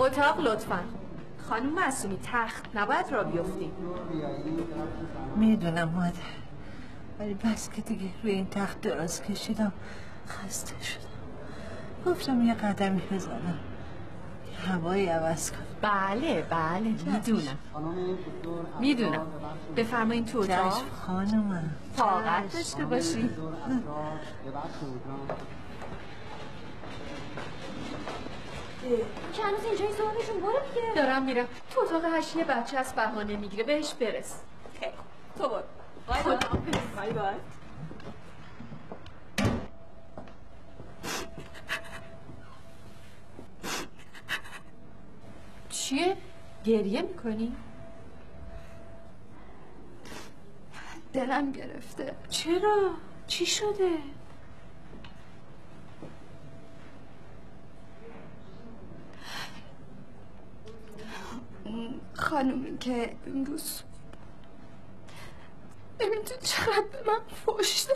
اتاق لطفا. خانم معصومی تخت نباید را بیفتیم. میدونم مادر، ولی بس که دیگه روی این تخت دراز کشیدم خسته شدم. گفتم یه قدمی بزنم، هوایی عوض کنم. بله میدونم. بفرمایین تو اتاق. چشم خانومم، طاقت داشته باشی. که هنوز اینجای صحبتشون برو دیگه. دارم میرم تو اتاق هشیه. بچه از بهانه میگیره، بهش برس. تو برو. بای بای. چیه؟ گریه میکنی؟ دلم گرفته. چرا؟ چی شده؟ خانومی که امروز ببین تو چقدر به من فوش داد.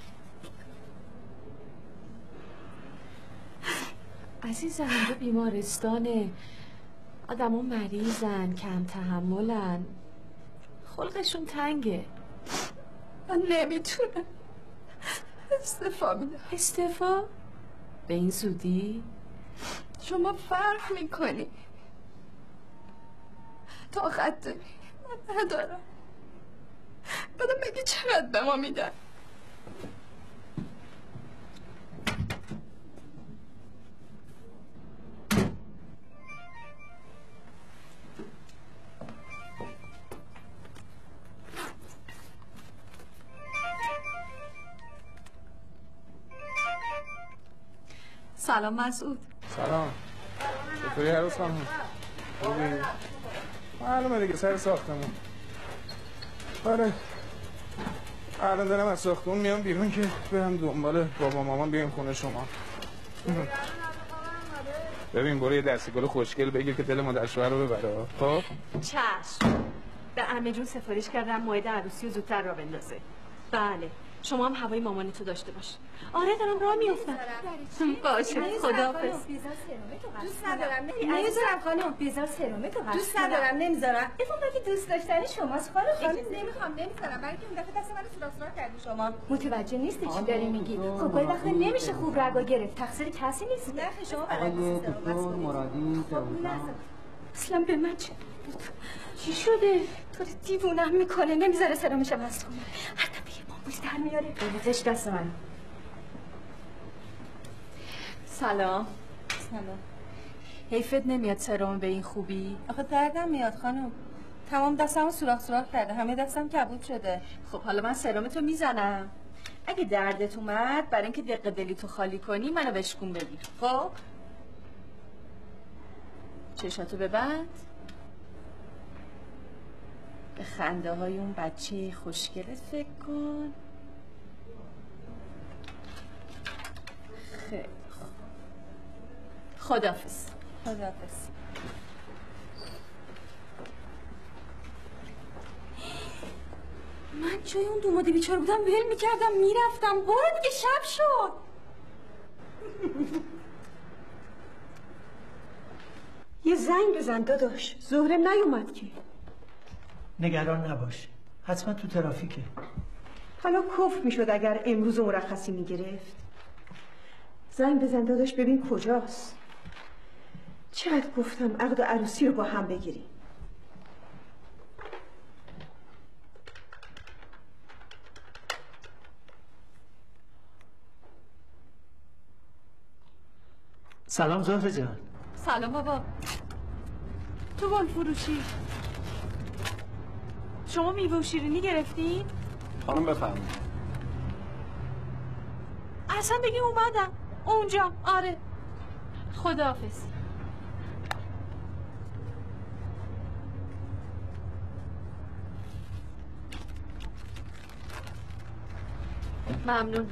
عزیزم اینجا بیمارستانه، آدم ها مریضن، کم تحملن، خلقشون تنگه. من نمیتونم. استعفا میدم. استعفا؟ به این زودی؟ شما فرق میکنی. طاقت داری، من ندارم. بعدم بگی چقدر به ما میدن. سلام مسعود. سلام. چطوری عروس خانم؟ خوبی؟ معلومه دیگه سر ساختمون. آره. الان دارم از ساختمون میام بیرون که برم دنبال بابا مامان بیایم خونه شما. ببین برو یه دستی گل خوشگل بگیر که دل مادر شوهر رو ببره. خب؟ چشم. به عمه جون سفارش کردم موعد عروسی رو زودتر را بندازه. بله. شما هم هوای مامانتو داشته باش. آره دارم راه میافتم. باشه خداحافظ. دوست ندارم نمیذارم خانم. بیزار سرمه تو قصد دوست ندارم نمیذارم. افون که دوست داشتنی شماست خانم. نمیذارم برای که اون دفعه دست منو سوراخ کردی شما. متوجه نیستی چی داری میگی. خب گاهی وقتا نمیشه خوب رگا گرفت. تقصیر کسی نیست. نه شما مرادی اصلا به من چی شده؟ تو دیوونم میکنه. نمیذاره سرمشم بس کنم. هر دفعه یه بامبوز در میاره. بریزش دست من. سلام. حیفت نمیاد سرم به این خوبی؟ آخه دردم میاد خانم. تمام دستمو سوراخ کرده، همه دستم کبود شده. خب حالا من سرمتو میزنم. اگه دردت اومد برای اینکه دق دلی تو خالی کنی منو بشکون بگیر. خب چشاتو ببند. به خنده های اون بچه خوشگلت فکر کن. خیلی خداحافظ. خداحافظ. من جای اون دوماده بیچاره بودم ول میکردم میرفتم. برو دیگه شب شد. یه زنگ بزن داداش. زهره نیومد که. نگران نباش، حتما تو ترافیکه. حالا کفر میشد اگر امروز مرخصی میگرفت. زنگ بزن داداش ببین کجاست. چقدر گفتم عقد و عروسی رو با هم بگیریم. سلام زهره جان. سلام بابا. تو وان فروشی شما میوه و شیرینی گرفتین؟ خانم بفرمایید. اصلا بگی اومدم اونجا. آره خداحافظ. ممنون.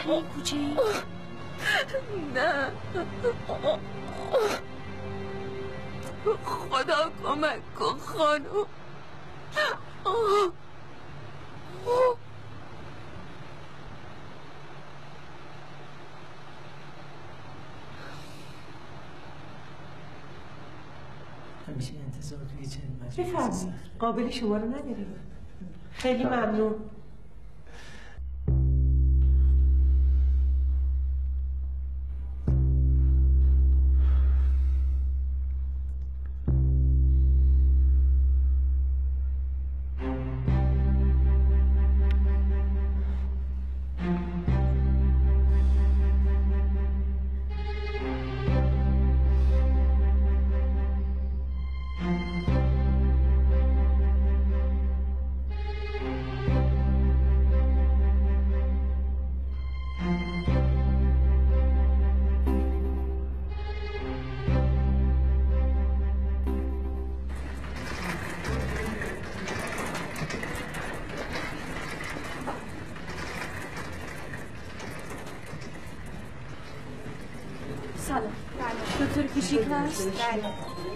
کوچه کوچه ای؟ نه خدا کمک کن خانم. همیشه انتظار توی چنین مجلسی بفرمایید، قابل شما رو نداریم. خیلی ممنون. سلام. دکتر کشیک هست؟ بله.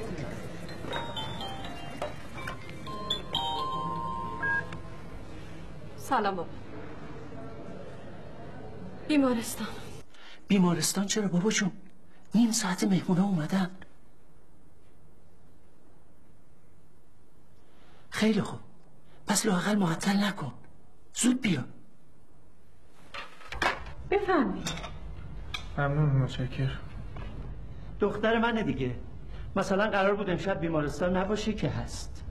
سلام بابا. بیمارستان. بیمارستان چرا بابا جون؟ نیم ساعت مهمونه اومدن. خیلی خوب، پس لااقل معطل نکن، زود بیا. بفرمایید. ممنون، متشکرم. دختر منه دیگه. مثلا قرار بود امشب بیمارستان نباشه که هست.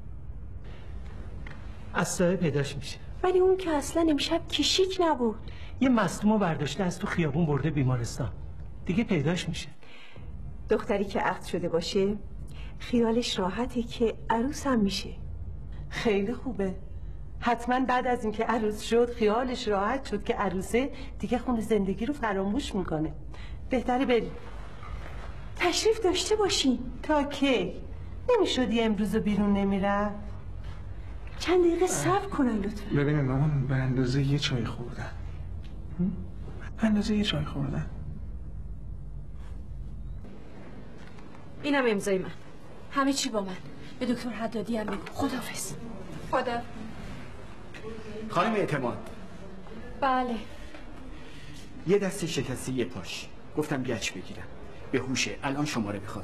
از سایه پیداش میشه. ولی اون که اصلا امشب کشیک نبود. یه مصدومو برداشته از تو خیابون برده بیمارستان. دیگه پیداش میشه. دختری که عقد شده باشه خیالش راحته که عروس هم میشه. خیلی خوبه. حتما بعد از اینکه عروس شد خیالش راحت شد که عروسه دیگه خون زندگی رو فراموش میکنه. بهتره بریم. تشریف داشته باشین. تا کی؟ نمیشدی امروز بیرون نمیرم؟ چند دقیقه صبر کنن لطفا. ببینید مامان، به اندازه یه چای خوردن. به اندازه یه چای خوردن. اینم امضای من. همه چی با من. به دکتر حدادی هم بگو. خداحافظ. خدا. خانم اعتماد، بله. یه دست شکسته یه پاش. گفتم گچ بگیرم. به هوشه، الان شماره میخواد.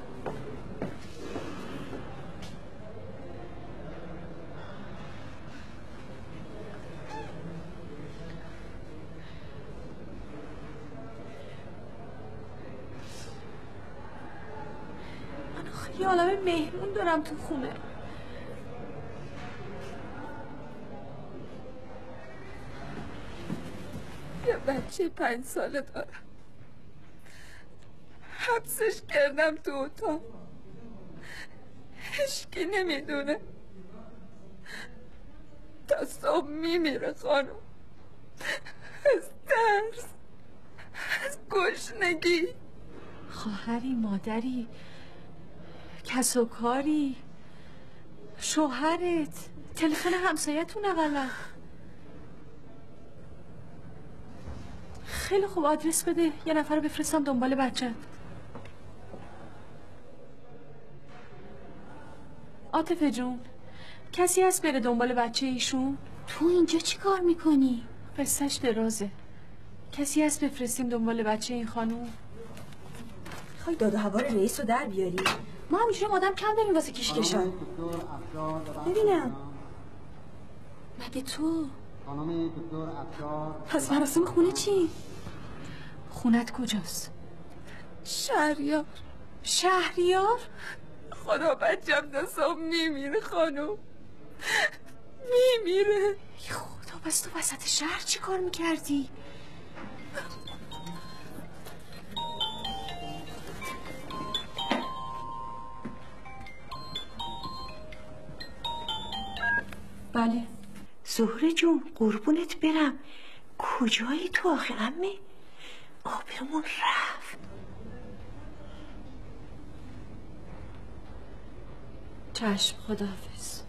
من خیلی عالم مهمون دارم تو خونه. یه بچه 5 ساله دارم. حبسش کردم تو اتاق. هیچکی نمیدونه. تا صبح میمیره خانم. از ترس، از گشنگی. خواهری، مادری، کس و کاری، شوهرت، تلفن همسایتون اقلا. خیلی خوب، آدرس بده یه نفر رو بفرستم دنبال بچه. عاطفه جون، کسی هست بره دنبال بچه ایشون؟ تو اینجا چی کار میکنی؟ قصهش درازه. کسی هست بفرستیم دنبال بچه این خانوم؟ خواهی داد و هوار رئیس رو در بیاری؟ ما همینجوری آدم کم داریم واسه کشکشان. ببینم مگه تو؟ پس مراسم خونه چی؟ خونت کجاست؟ شهریار. شهریار؟ خدا بچم دستم میمیره خانم. میمیره. خدا، بس تو وسط شهر چی کار میکردی؟ بله. زهره جون قربونت برم. کجایی تو آخه عمه؟ آبرمون رفت. چشم، خداحافظ.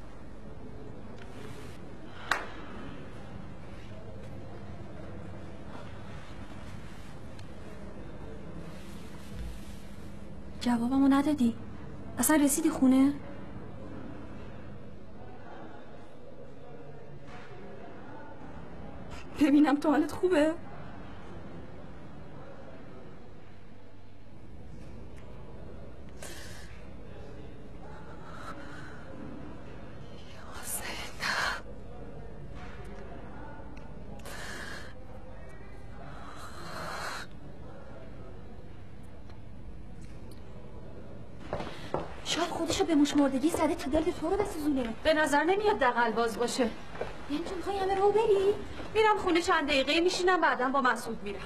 جوابمو ندادی. اصلا رسیدی خونه؟ ببینم تو حالت خوبه؟ شاید خودشو به موشمردگی زده تا دل تو رو بسوزونه. به نظر نمیاد دغل‌باز باشه. یعنی تو میخوای همه رو بری؟ میرم خونه چند دقیقه میشینم بعدا با مسعود میرم.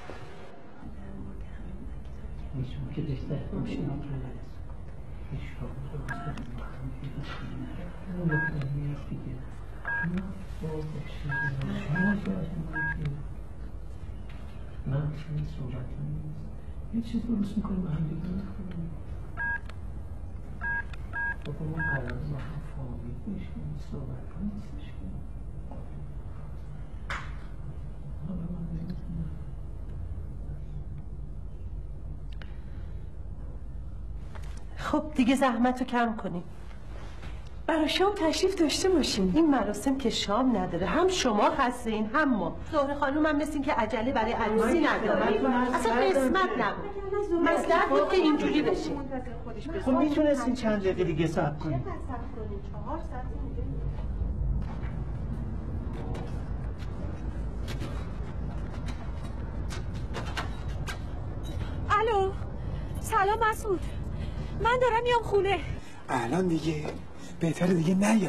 یه چیز درست میکنیم با هم دیگه بابا ما قرار با هم فامیل بشیم صحبت کنیم نیستش کنیم خب دیگه زحمت رو کم کنیم. برای شام تشریف داشته باشیم. این مراسم که شام نداره، هم شما خسته این هم ما. زهره خانوم هم مثل این که عجله برای عروسی نداره، اصلا قسمت نبود. مصلحت بود که اینجوری بشه. خب میتونستین چند دقیقه دیگه صبر کنیم. 4 ساعت الو سلام مسعود، من دارم میام خونه. الان دیگه بهتره دیگه نیای.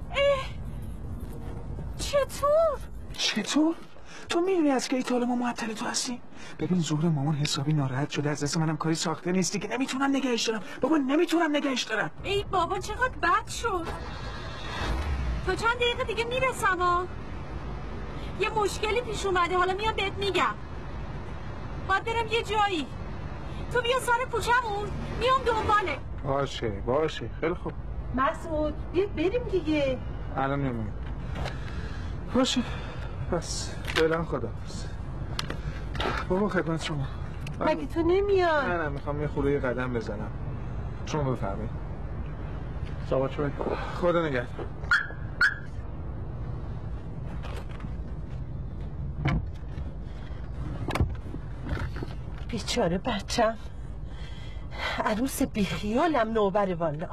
چطور؟ تو میدونی از کی تا ما معطل تو هستیم؟ ببین زهره مامان حسابی ناراحت شده از دست منم کاری ساخته نیست دیگه. نمیتونم نگهش دارم بابا، نمیتونم نگهش دارم. ای بابا چقدر بد شد. تا چند دقیقه دیگه میرسم ها. یه مشکلی پیش اومده، حالا میام بهت میگم. باید برم یه جایی. تو بیا سر کوچمون، میام دنباله. باشه خیلی خوب. مسعود بیا بریم دیگه. الان میام. باشه پس فعلا خداحافظ. بابا خدمت شما. مگه تو نمیای؟ نه میخوام یه خورده قدم بزنم. شما بفرمایید. صحبت شما. خدا نگهدار. بیچاره بچم، عروس بیخیالم نوبره والا.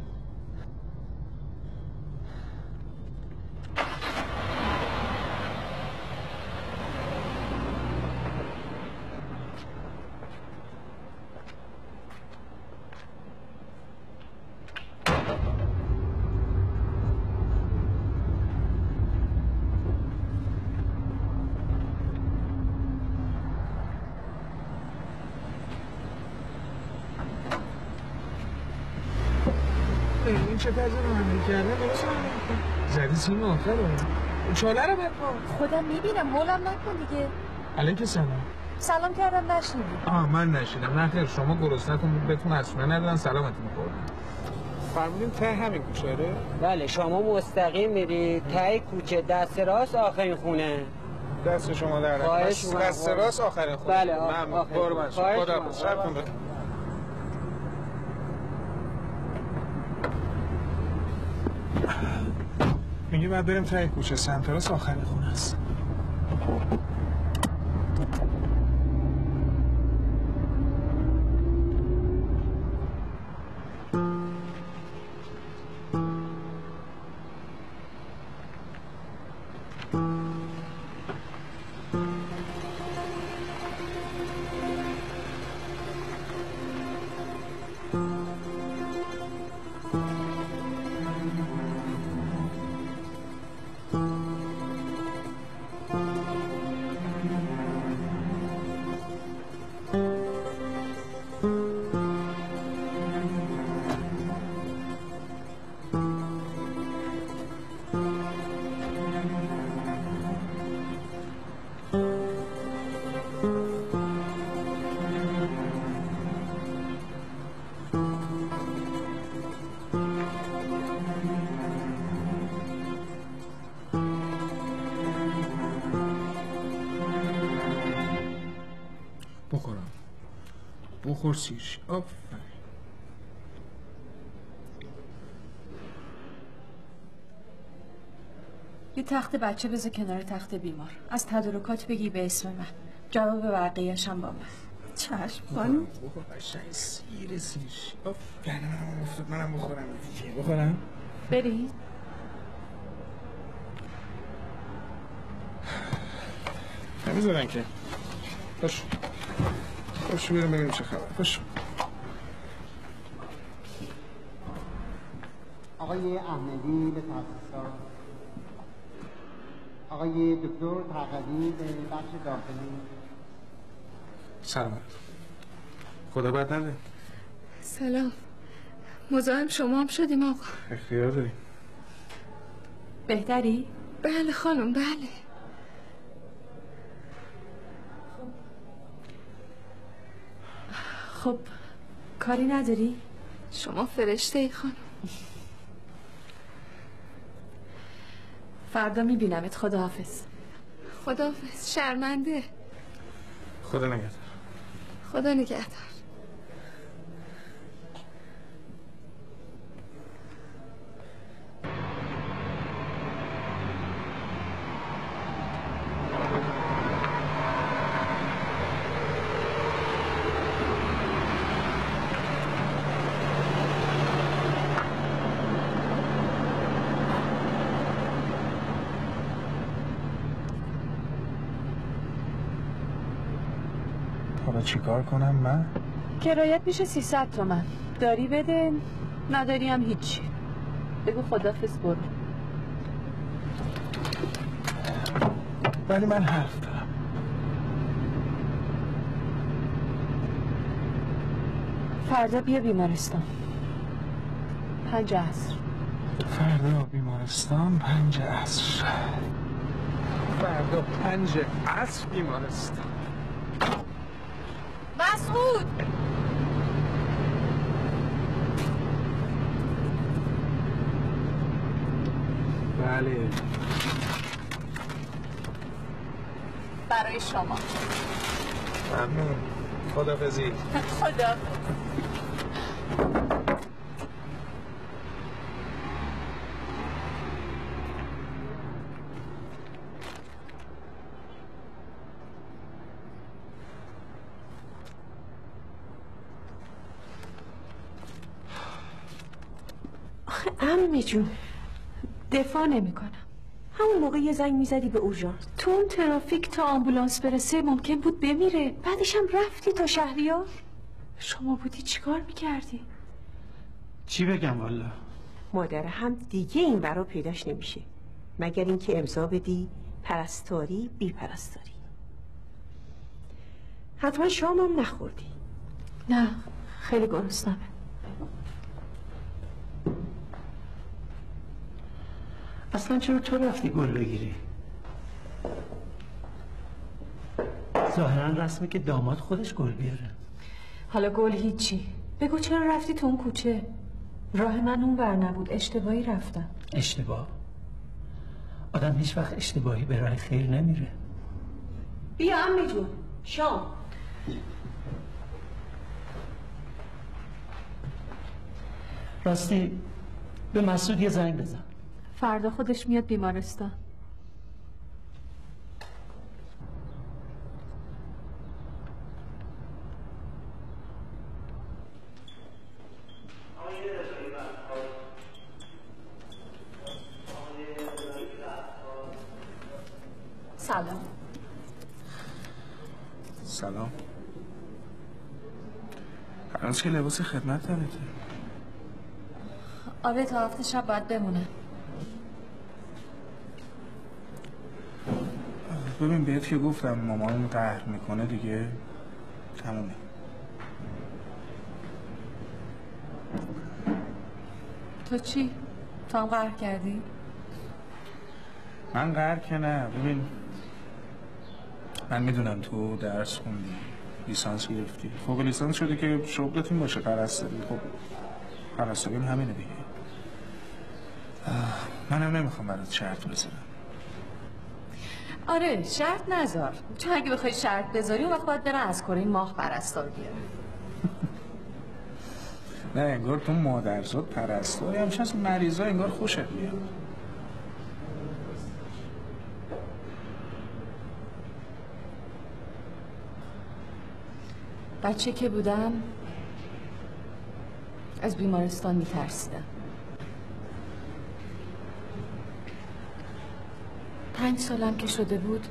این چه طرز رانندگی کردن درست زدی سیم آخر رو چاله رو برپا. خودم میبینم، مولم نکن دیگه. علیک سلام کردم نشنیدی. من نشیدم. نه خیر شما گرسنتون بهتون اصلا ندادن سلامتون می‌خوردن. فرمودین ته همین کوچه ره؟ بله شما مستقیم میرید ته کوچه دست راست آخرین خونه. دست شما در دست راست آخرین خونه. بله ممنون. قربان شما. خدا شبتون بخیر. میگه بعد بریم ته کوچه سمت راست آخرین خونه است. بخور سیرش. آفرین. یه تخت بچه بذار کنار تخت بیمار. از تدارکات بگی به اسم من. جواب بقیه‌اش هم با من. چشم خانم. بخور قشنگ سیرش. آفرین. منم بخورم. بخورم؟ برید. نمیذارن که. باش بریم ببینیم چه خبر. باش. آقای احمدی به تاسیسات، آقای دکتر تقوی به بخش داخلی. سلام. خدا بد نده. سلام. مزاحم شما هم شدیم آقا. اختیار داریم. بهتری؟ بله خانم بله. خب کاری نداری؟ شما فرشته ای خانم. فردا میبینمت. خداحافظ. خداحافظ. شرمنده. خدا نگهدار. خدا نگهدار. حالا چیکار کنم من؟ کرایت میشه 300 تومن. داری بده، نداری هم هیچی. بگو خداحافظ برو. ولی من حرف دارم. فردا بیا بیمارستان 5 عصر. فردا بیمارستان 5 عصر. فردا 5 عصر بیمارستان. مسعود بله برای شما. ممنون. خداحافظی. خداحافظ. عمه جون دفاع نمی کنم. همون موقع یه زنگ میزدی به اورژانس. تو اون ترافیک تا آمبولانس برسه ممکن بود بمیره. بعدش هم رفتی تا شهریار. شما بودی چیکار میکردی؟ چی بگم والا؟ مادر هم دیگه این برا پیداش نمیشه مگر اینکه امضا بدی پرستاری بی پرستاری. حتما شامم نخوردی. نه خیلی گرسنمه. اصلا چرا تو رفتی گل بگیری؟ ظاهرا رسمه که داماد خودش گل بیاره. حالا گل هیچی. بگو چرا رفتی تو اون کوچه؟ راه من اون ور نبود. اشتباهی رفتم. اشتباه؟ آدم هیچ وقت اشتباهی به راه خیر نمیره. بیا عمه جون شام. راستی به مسعود یه زنگ بزن. فردا خودش میاد بیمارستان. سلام. سلام. هنوز که لباس خدمت دارید. آره تا هفته شب باید بمونه. ببین بهت که گفتم مامانمو قهر میکنه دیگه تمومه. تو چی؟ تو هم قهر کردی؟ من قهر که نه. ببین من میدونم تو درس خوندی، لیسانس گرفتی، فوق لیسانس شده که شغلت این باشه پرستاری. خب پرستاری هم همینه دیگه. منم نمیخوام برات شرط بذارم. آره شرط نذار. چون اگه بخوای شرط بذاری اون وقت باید برن از کره ماه پرستار بیاره. نه انگار تو مادرزاد پرستاری همیشه از مریضا انگار خوشت میاد. بچه که بودم از بیمارستان میترسیدم. 5 سالم که شده بود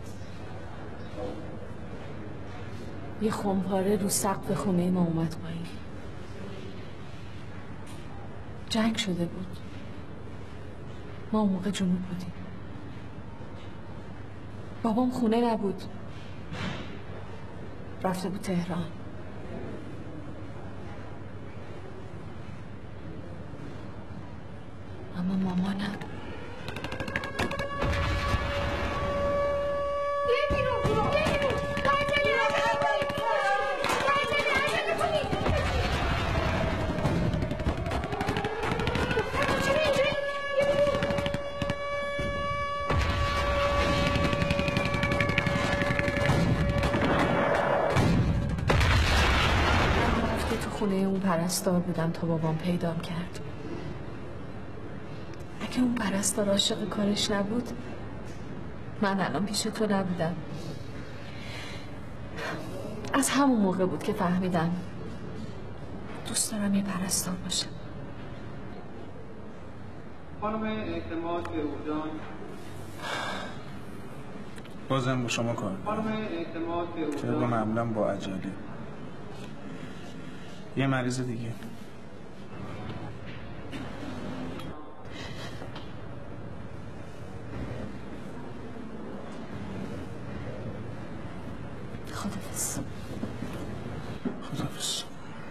یه خمپاره رو سقف خونه ما اومد پایین. جنگ شده بود. ما اون موقع جنوب بودیم. بابام خونه نبود، رفته بود تهران. اما مامانم خونه اون پرستار بودم تا بابام پیدام کرد. اگه اون پرستار عاشق کارش نبود من الان پیش تو نبودم. از همون موقع بود که فهمیدم دوست دارم یه پرستار باشم. خانم اعتماد فروجان، بازم با شما کار خانم اعتماد فروجان، چرا معمولا با عجله. یه مریض دیگه. خداحافظ. خداحافظ.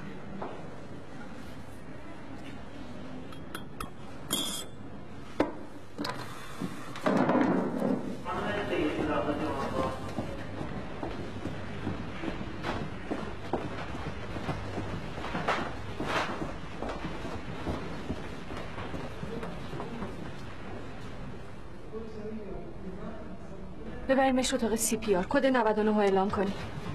ببریمش اتاق CPR. کد 99 رو اعلام کنی.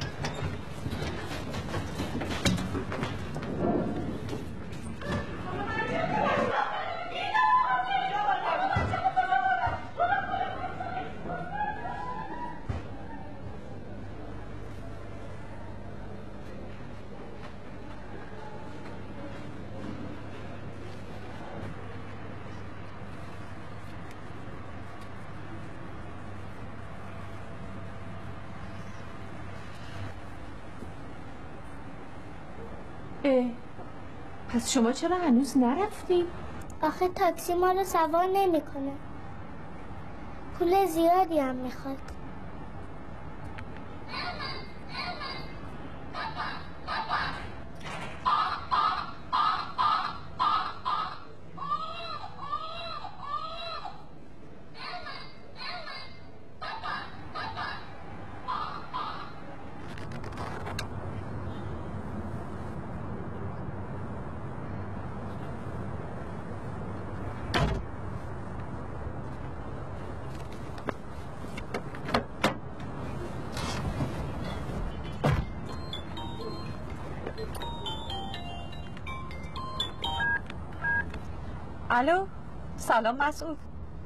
پس شما چرا هنوز نرفتین؟ آخه تاکسی ما رو سوار نمیکنه. پول زیادی هم میخواد. الو، سلام مسعود.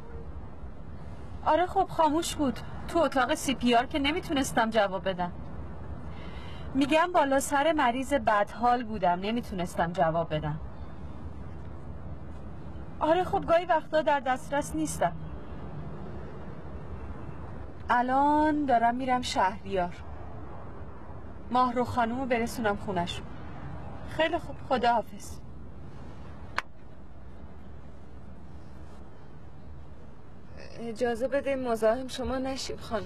آره خب خاموش بود تو اتاق CPR که نمیتونستم جواب بدم. میگم بالا سر مریض بدحال بودم، نمیتونستم جواب بدم. آره خب گاهی وقتا در دسترس نیستم. الان دارم میرم شهریار، ماهرو خانومو برسونم خونشون. خیلی خوب، خداحافظ. اجازه بده مزاحم شما نشیم خانم.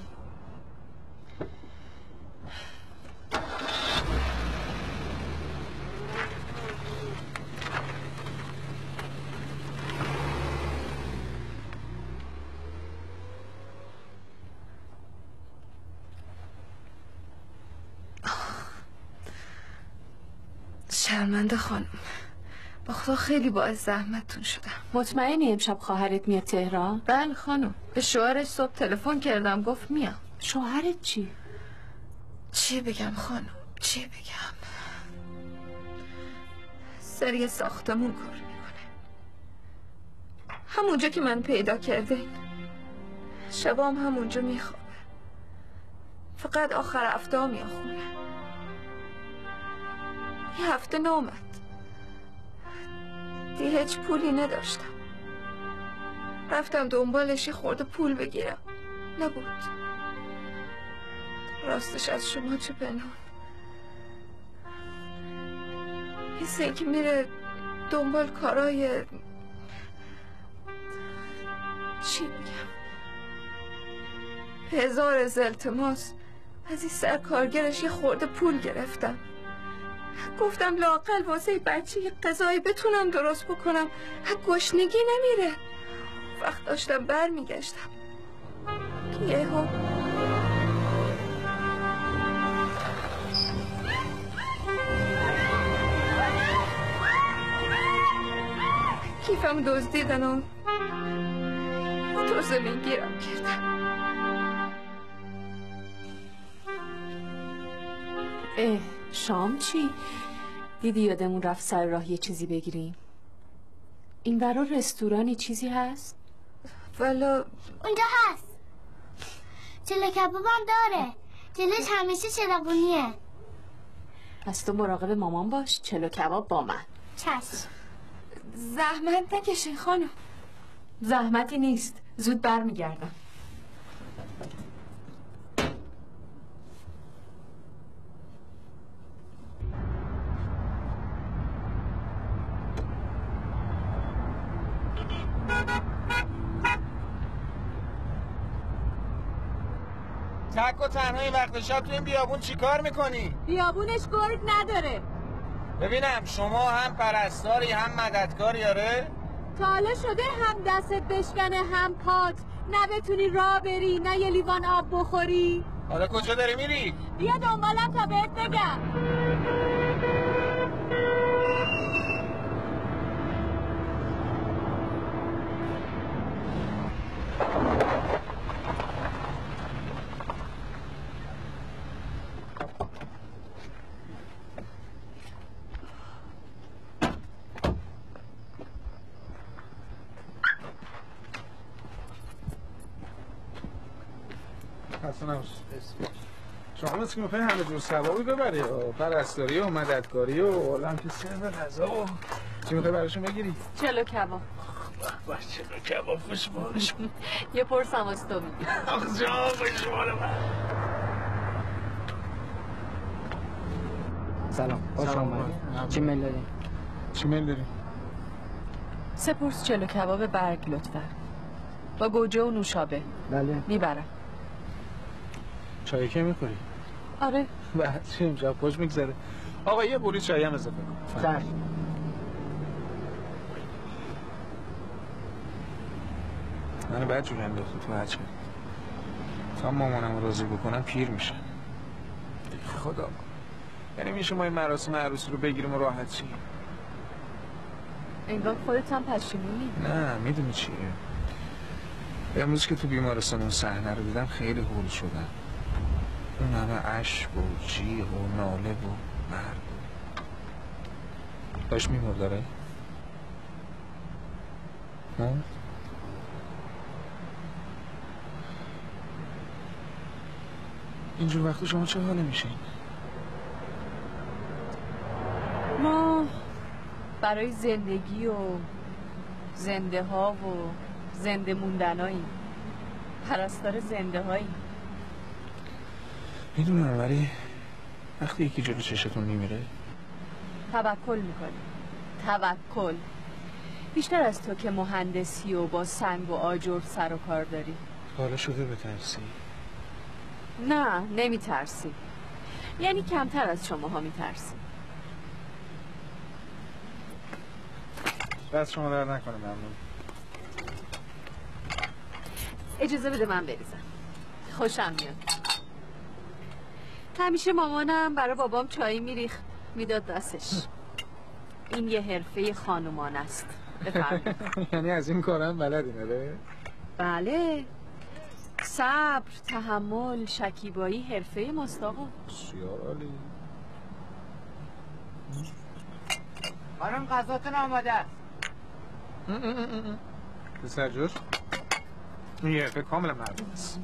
شرمنده خانم، با خدا خیلی باعث زحمتتون شدم. مطمئنی امشب خواهرت میاد تهران؟ بله خانم، به شوهرش صبح تلفن کردم گفت میام. شوهرت چی؟ چی بگم خانم، چی بگم؟ در یه ساختمون کار میکنه، همونجا که من پیدا کرده. شبام همونجا میخوابه، فقط آخر هفته ها میخونه. یه هفته نامد، دیگه هیچ پولی نداشتم. رفتم دنبالش یه خورده پول بگیرم، نبود. راستش از شما چه پنهون، حسه که میره دنبال کارای چی بگم، هزار از التماس از این سرکارگرش یه خورده پول گرفتم. گفتم لااقل واسه بچه یه غذایی بتونم درست بکنم، گشنگی نمیره. وقت داشتم بر میگشتم که یهو کیفم دزدیدن و تو زمین گیرم کردن. شام چی؟ دیدی یادمون رفت سر راه یه چیزی بگیریم. این برا رستورانی چیزی هست؟ والا اونجا هست، چله کبابم داره، جلوش همیشه چراغونیه. پس تو مراقب مامان باش، چلو کباب با من. چشم. زحمت نکشین خانم. زحمتی نیست، زود برمیگردم. تک و تنها این وقت شب تو این بیابون چی کار میکنی؟ بیابونش گرگ نداره. ببینم شما هم پرستاری هم مددکاری آره؟ تا حالا شده هم دستت بشکنه هم پات، نه بتونی راه بری نه یه لیوان آب بخوری؟ حالا کجا داری میری؟ بیا دنبالم تا بهت بگم. شما مثل که میخوایی همه جور ثوابی ببری، پرستاری و مددکاری و عالم که سر غذا و چی میخوایی براشون بگیری؟ چلو کباب. باش چلو کباب خوش باش. یه پرسم از تو میگی. آخ جا خوش مال من. سلام، خوش آمدید. چی میل داریم؟ چی میل داریم؟ 3 پرس چلو کباب برگ لطفا، با گوجه و نوشابه. بله میبرم. چای که میخوری؟ آره. بعد چی امشب خوش میگذره. آقا یه بوری چای هم اضافه کن. چشم. من بعد جور انداختی تو هچه تا مامانم راضی بکنم پیر میشه. خدا یعنی میشه ما این مراسم عروسی رو بگیریم و راحت چی؟ انگار خودت هم پشیمونی. نه میدونی چیه؟ امروز که تو بیمارستان اون صحنه رو دیدم خیلی هول شدم. اون همه اشک و جیغ و ناله و مرگ داشت میمرد داره؟ اینجور وقتا شما چه حاله میشین؟ ما برای زندگی و زنده ها و زنده موندناییم، پرستار زنده هاییم. میدونم ولی وقتی یکی جلو چشتون میمیره توکل میکنی. توکل بیشتر از تو که مهندسی و با سنگ و آجر سر و کار داری. حالا شده بترسی؟ نه نمیترسی، یعنی کمتر از شماها میترسی. دست شما در نکنه. ممنون. اجازه بده من بریزم، خوشم میاد. همیشه مامانم برای بابام چایی میریخت میداد دستش. این یه حرفه خانومان است. بفرمایید. یعنی از این کارم بلدی نده؟ بله، صبر، تحمل، شکیبایی حرفه ماست آقا. بسیار عالی. خانم غذاتون آماده است. پسر جور این یه کاملا مردم است.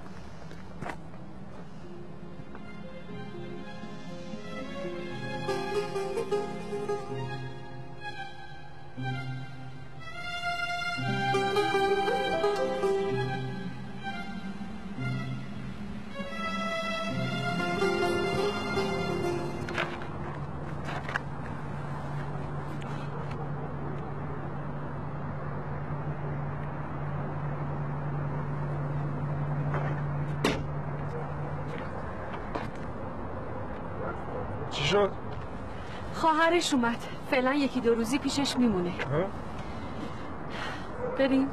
چی شد؟ خواهرش اومد. فعلا یکی دو روزی پیشش میمونه. بریم.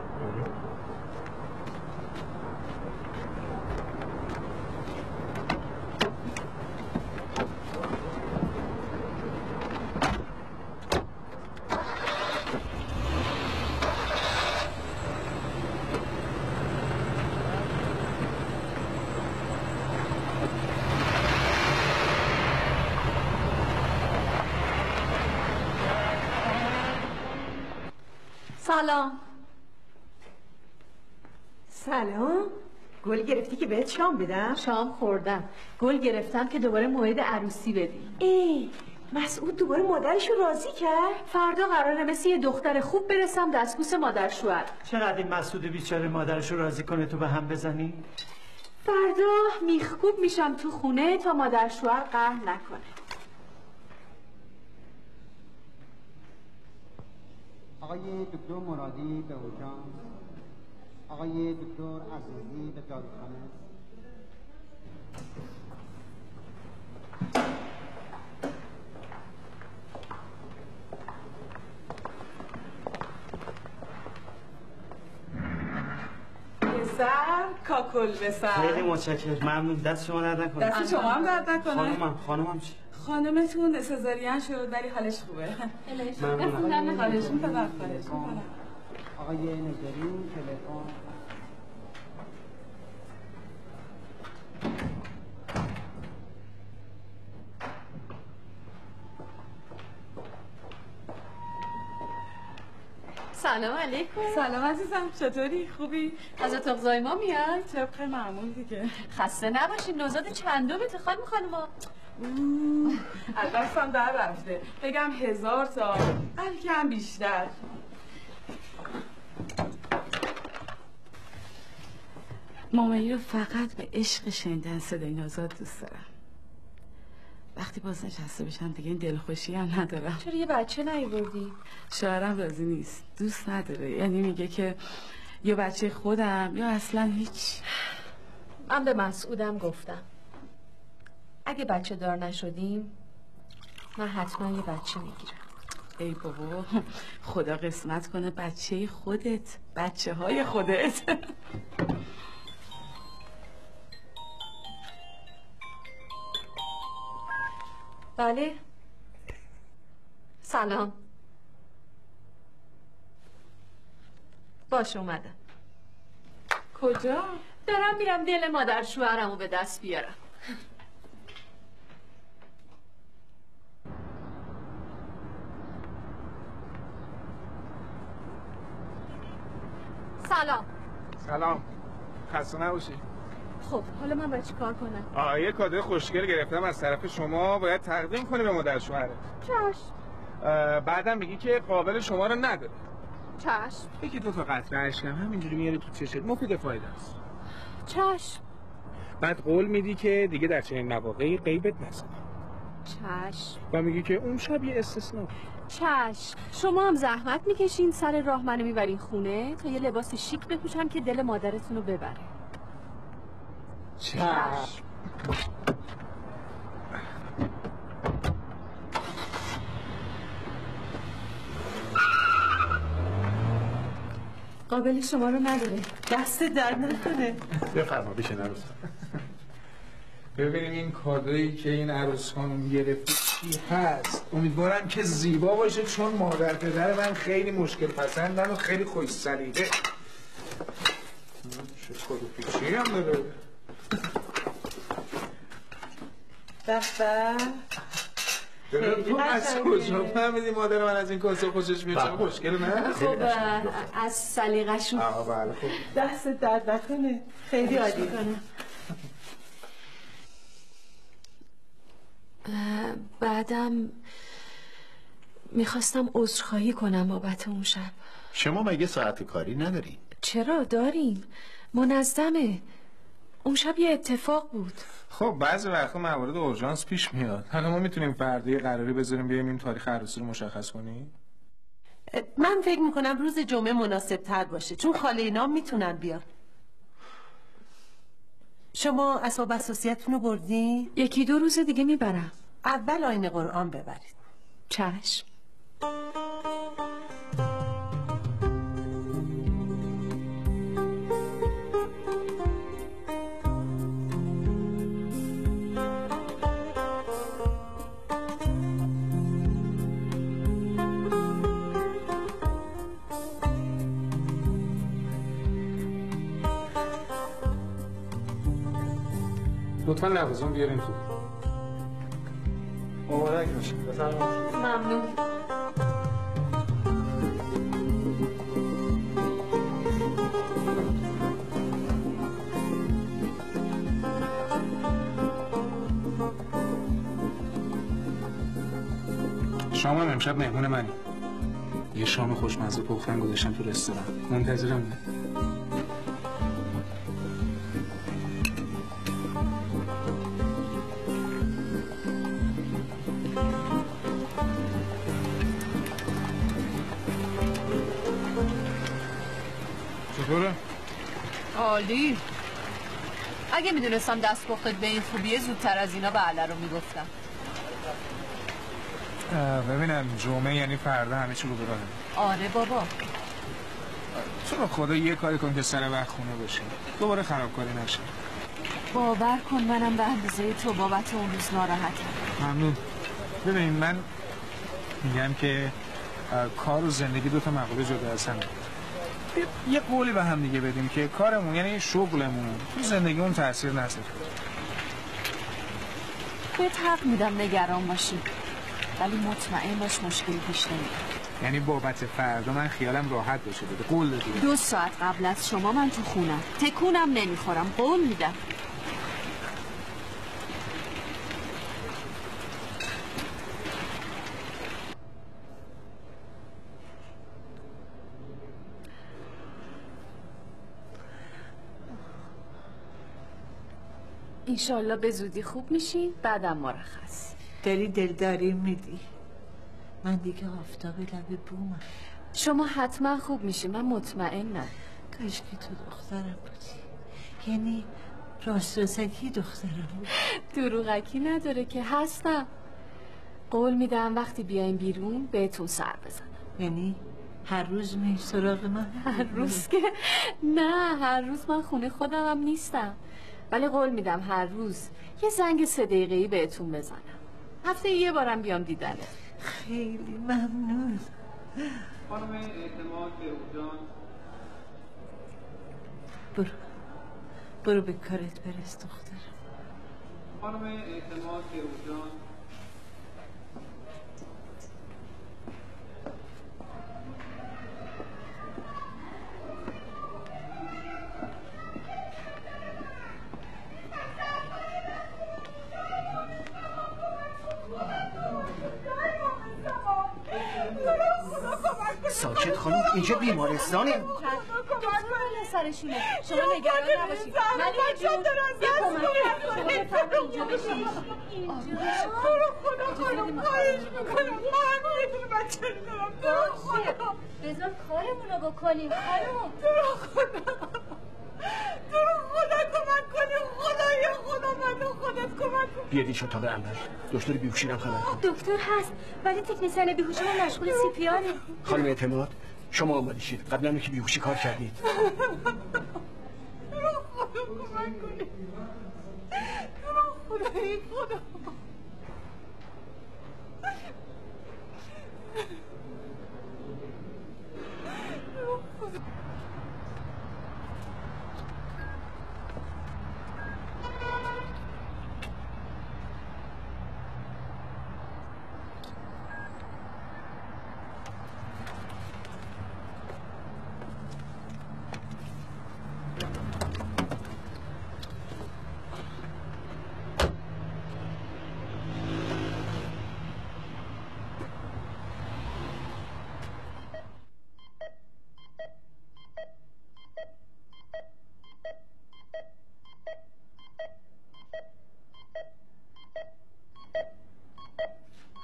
سلام. سلام. گل گرفتی که بهت شام بدم؟ شام خوردم. گل گرفتم که دوباره موعد عروسی بدی. ای مسعود دوباره مادرشو راضی کرد؟ فردا قراره مثل یه دختر خوب برسم دستبوس مادر شوهر. چقدر این مسعود بیچاره مادرشو راضی کنه تو به هم بزنی؟ فردا میخکوب میشم تو خونه تا مادر شوهر قهر نکنه. آقای دکتر مرادی به اورژانس، آقای دکتر عزیزی به داروخانه. بسر کاکل بسر. خیلی متشکرم، ممنون. دست شما درد نکنه. دست شما هم درد نکنه. خانمم چی؟ خانمتون سزارین شد ولی حالش خوبه. ممنون. خواهش می‌کنم. خواهش می‌کنم. آقای نظری تلفن. سلام علیکم. سلام عزیزم، چطوری؟ خوبی؟ حضرت آقای ما میاد؟ طبق معمول دیگه. خسته نباشین. نوزاد چندمته خانم؟ از دستم در رفته. بگم 1000 تا، بلکه هم بیشتر. مامایی رو فقط به عشق شنیدن صدای نوزاد دوست دارم. وقتی باز نشسته بشم دیگه این دلخوشی هم ندارم. چرا یه بچه نیاوردی؟ شوهرم راضی نیست، دوست نداره. یعنی میگه که یا بچه خودم یا اصلا هیچ. من به مسعودم گفتم اگه بچه دار نشدیم من حتما یه بچه میگیرم. ای بابا خدا قسمت کنه بچه خودت، بچه های خودت. بله. سلام. باش اومدم. کجا؟ دارم میرم دل مادر شوهرمو به دست بیارم. سلام. سلام. خسته نباشی. خب حالا من باید چی کار کنم؟ یه کادوی خوشگل گرفتم از طرف شما، باید تقدیم کنی به مادر شوهرت. چشم. بعدم میگی که قابل شما رو نداره. چشم. یکی 2 تا قطره اشکم همینجوری میاری تو چشت، مفید فایده است. چشم. بعد قول میدی که دیگه در چنین مواقعی غیبت نزنی. چشم. و میگی که اون شب یه استثنا. چشم. شما هم زحمت میکشین سر راه منو میبرین خونه تا یه لباس شیک بپوشم که دل مادرتون رو ببره. چشم. قابل شما رو نداره. دست در نکنه. بفرما بیشه نروستم. ببینیم این کادویی که این عروس خانم گرفته چی هست. امیدوارم که زیبا باشه چون مادر پدر من خیلی مشکل پسندن و خیلی خوش سلیقه. چه کادو پیچی هم داره. تو از کجا فهمیدی مادر من از این کنسرت خوشش میاد؟ چه خوشگله نه؟ خب از سلیقه‌شون. بله خب دست درد نکنه. خیلی عالی. بعدم میخواستم عذرخواهی کنم بابت اون شب. شما مگه ساعت کاری نداری؟ چرا داریم؟ منظمه. اون شب یه اتفاق بود. خب بعضی وقتا موارد اورژانس پیش میاد. حالا ما میتونیم فردا یه قراری بذاریم بیایم این تاریخ عروسی رو مشخص کنیم؟ من فکر میکنم روز جمعه مناسب تر باشه چون خاله نام میتونن بیان. شما اسباب اساسیتون رو بردین؟ 1-2 روز دیگه میبرم. اول آیین قرآن ببرید. چشم. لطفاً لوازم بیارین تو. مبارک باشه. بفرمایید. ممنون. شام هم امشب مهمون منی. یه شام خوشمزه پختن گذاشتم تو رستوران. منتظرم. چطوره؟ عالی. اگه میدونستم دست پختت به این خوبیه زودتر از اینا بله رو میگفتم. ببینم جمعه یعنی فردا همه چی رو براهه. آره بابا. تو رو خدا یه کاری کن که سر وقت خونه باشه. دوباره خرابکاری نشه. باور کن منم به اندازه تو بابت اون روز ناراحتم. ممنون. ببین من میگم که کار و زندگی دوتا مقوله جدا از همه. یه قولی به هم دیگه بدیم که کارمون یعنی شغلمون تو زندگیمون تاثیر نذاره. بهت حق میدم نگران باشی ولی مطمئن باش مشکلی پیش نمیاد. یعنی بابت فردا من خیالم راحت باشه بده. قول دادی. 2 ساعت قبل از شما من تو خونم. تکونم نمیخورم. قول میدم. انشالله به زودی خوب میشین بعدم مرخص. داری دلداری میدی. من دیگه آفتاب لب بومم. شما حتما خوب میشین. من مطمئنم. کاش که تو دخترم بودی. یعنی راسترسکی دخترم بود. دروغکی نداره که هستم. قول میدم وقتی بیایم بیرون بهتون سر بزنم. یعنی هر روز می سراغ من؟ هر روز که نه، هر روز من خونه خودم هم نیستم، ولی قول میدم هر روز یه زنگ 3 دقیقه‌ای بهتون بزنم. هفته یه بارم بیام دیدنت. خیلی ممنون. خانم اعتماد بهروجان. برو به کارت برس دخترم. خانم اعتماد بهروجان. ساکت خانم، اینجا بیمارستانه. کمک سرشونه. شما نگران نباشید. من یه جون یه کمک اینجا بشید. خانم خواهش میکنم من یه دونه بچه دارم. خدا بذار کارمونو بکنیم. خانم خدا کمک کنیم. خدای خدا منو خودت کمک کن. بیادین شد تا به عمل. دکتر بیهوشی رو خبر کن. دکتر هست ولی تکنیسیان بیهوشی ما مشغول CPR. خانم اعتماد شما آماده شید. قبلا که بیهوشی کار کردید. خدای خدا.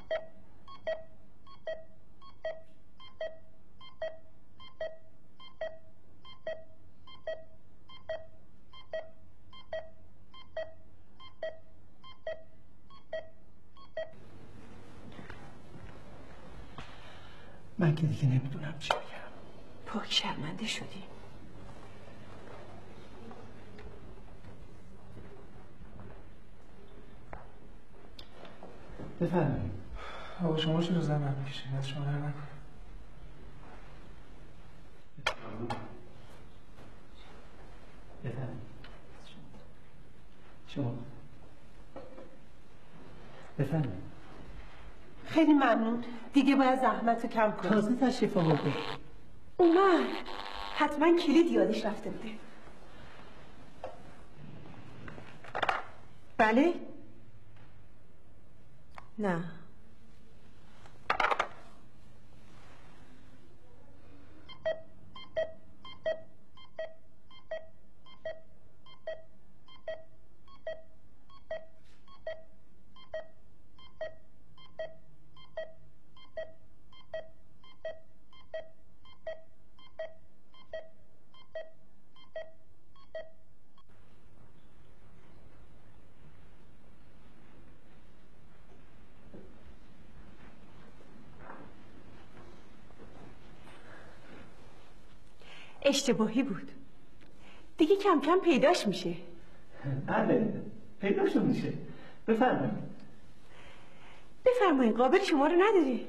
من که دیگه نمیدونم چی بگم. پاک شرمنده شدی. بفرمایید. آقا شما چرا زحمت میکشید؟ از شما نکنم. بفرمایید. شما بفرمایید. خیلی ممنون. دیگه باید زحمت رو کم کنم. تازه تشریف آورده. اومد. حتما کلید یادش رفته بوده. بله؟ نه. اشتباهی بود. دیگه کم کم پیداش میشه. بله پیداشون میشه. بفرمایید. بفرمایید. قابل شما رو نداری.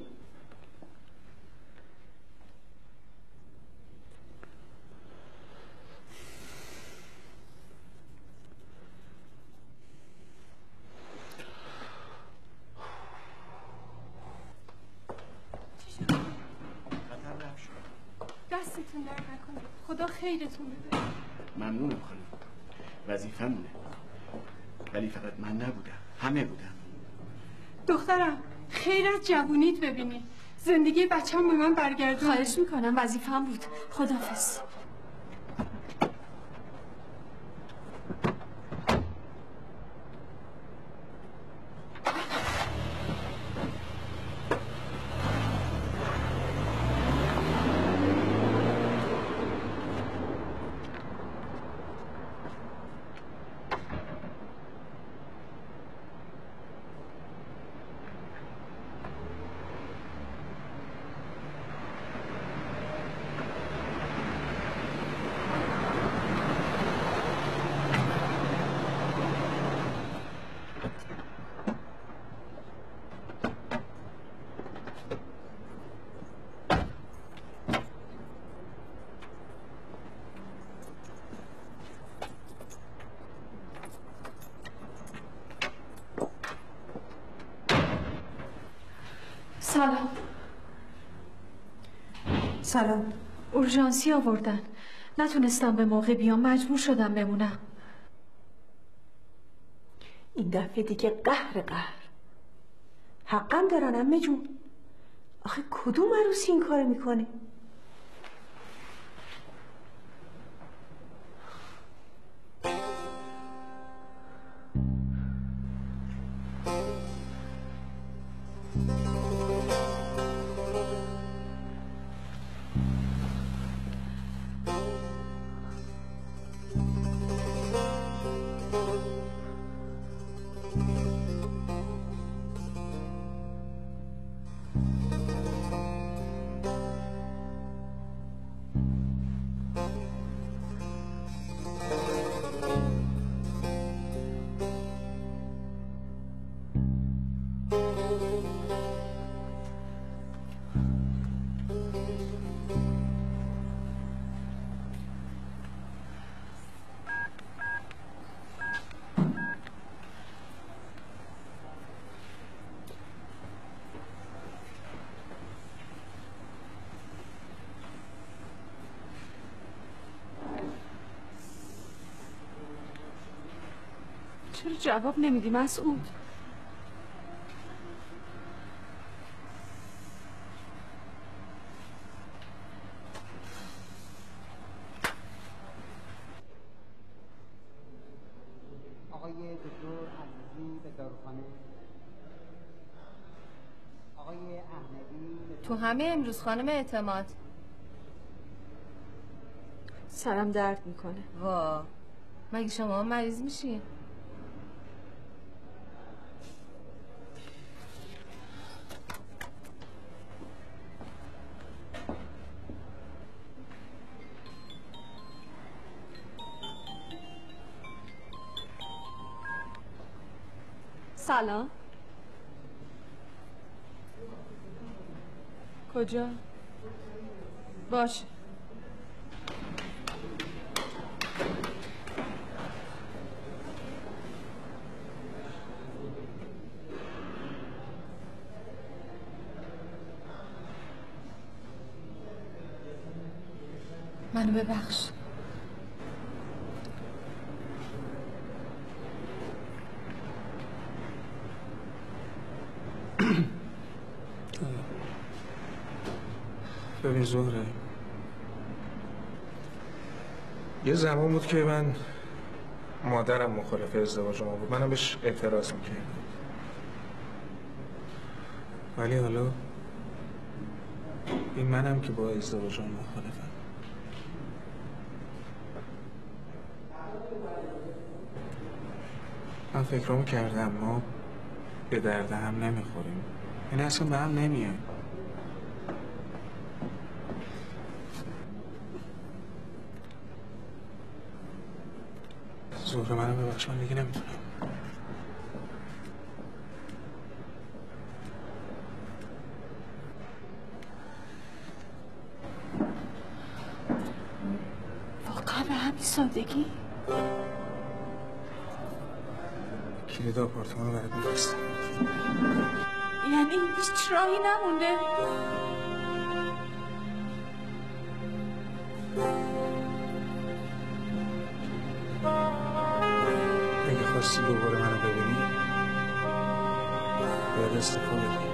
دستتون در نکنه. خدا خیرتون بده. ممنونم خانم. وظیفه‌مونه. ولی فقط من نبودم. همه بودم. دخترم خیر از جوونیت ببینی. زندگی بچه‌م به من برگردون. خواهش میکنم. وظیفه‌م بود. خداحافظ. سلام. سلام. اورژانسی آوردن. نتونستم به موقع بیام. مجبور شدم بمونم. این دفعه دیگه قهر. حقم دارن عمه جون. آخه کدوم عروسی این کار میکنه؟ چرا جواب نمیدی مسعود؟ آقای دکتر عزیزی به داروخانه. تو همه امروز خانم اعتماد. سرم درد میکنه. وا مگه شما مریض میشین؟ سلام. کجا؟ باشه. منو ببخش. ببین زهره، یه زمان بود که مادرم مخالف ازدواج ما بود، منم بهش اعتراض میکردم، ولی حالا این منم که با ازدواج ما مخالفم. من فکرامو کردم، ما به درد هم نمیخوریم، این اصلا به هم نمیایم. زهره منو ببخش، من دیگه نمیتونم. واقعا به همین سادگی؟ کلید آپارتمان رو برات می‌فرستم. یعنی هیچ راهی نمونده؟ اگه خواستی دوباره منو ببینی باید استعفا بدی.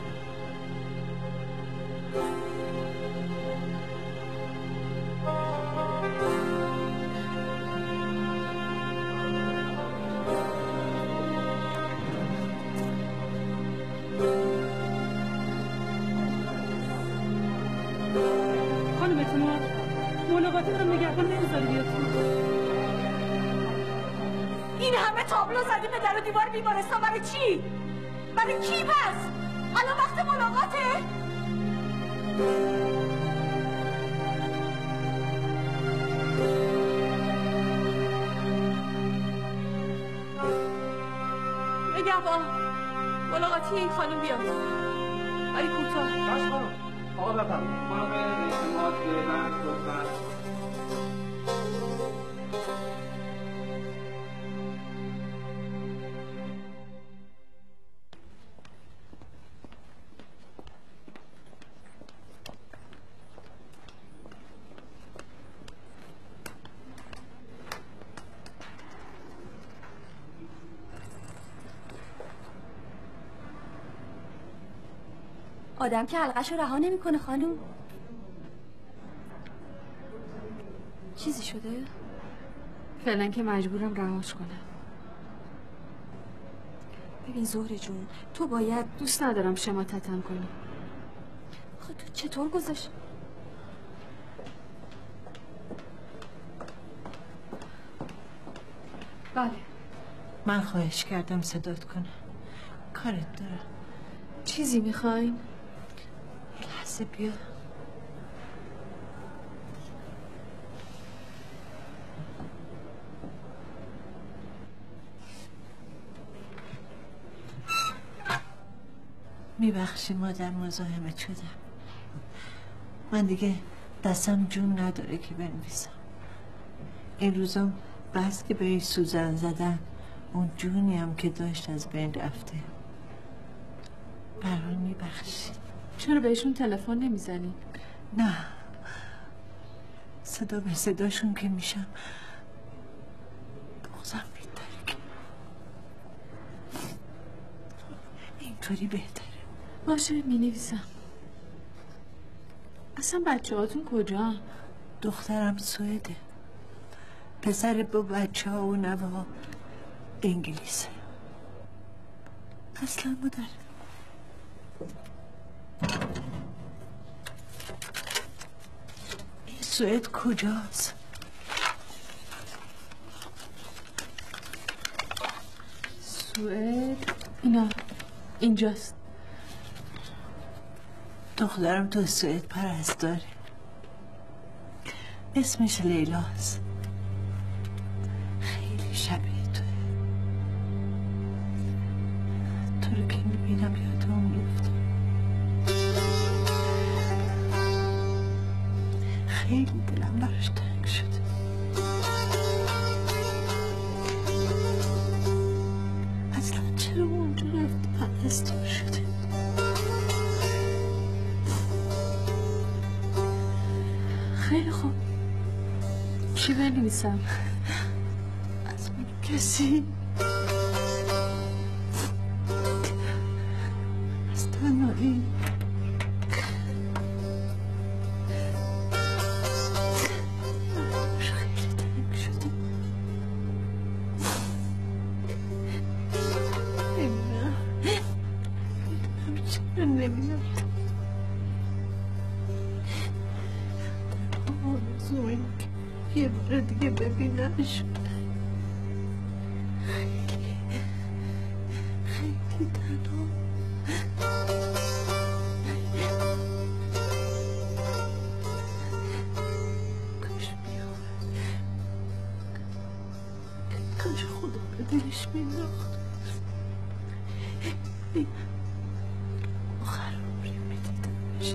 خانم اعتماد، ملاقاتت رو نگهبان نمیذاره بیاد. این همه تابلو زدی به در و دیوار بیمارستان برای چی؟ برای کی پس؟ الان وقت ملاقاته؟ نگهبان، ملاقاتی این خانم بیاد، ولی کوتاه. باش خانم. آقا بفرمایید. خانم اعتماد فعلا لطفاً. آدم که حلقه‌شو رها نمی‌کنه خانم. چیزی شده؟ فعلا که مجبورم رهاش کنم. ببین زهره جون، تو باید دوست ندارم شماتتم کنی. خب تو چطور گذاشت؟ بله. من خواهش کردم صدات کنم، کارت دارم. چیزی میخواین؟ لحظه بیا. میبخشی مادر، مزاحمت شدم. من دیگه دستم جون نداره که بنویسم. این روزا بس که به سوزن زدن، اون جونی هم که داشت از بین رفته. برای میبخشی. چرا بهشون تلفن نمیزنی؟ نه، صدا به صداشون که میشم بغضم میتره. اینطوری بهتره. باشه مینویسم. اصلا بچه هاتون کجا؟ دخترم سوئده، پسر با بچه ها و نوه ها انگلیسه. اصلا مادر سوئد کجاست؟ سوئد اینا اینجاست. دخترم تو سوئد پرستاره، اسمش لیلاست، خیلی شبیه تو رو که میبینم یادم میفته. خیلی دلم براش تنگ شده. اصلا چرا اونجا رفتی پرستار شده؟ خیلی خوب، چی بنویسم؟ از کسی از تنهایی خیلی تنگ شده. نمیدونم آرزو این که یه بار دیگه ببینمش. خیلی تنها. کاش میامد، کاش خدا به دلش مینداخت. آخر عمری میدیدمش.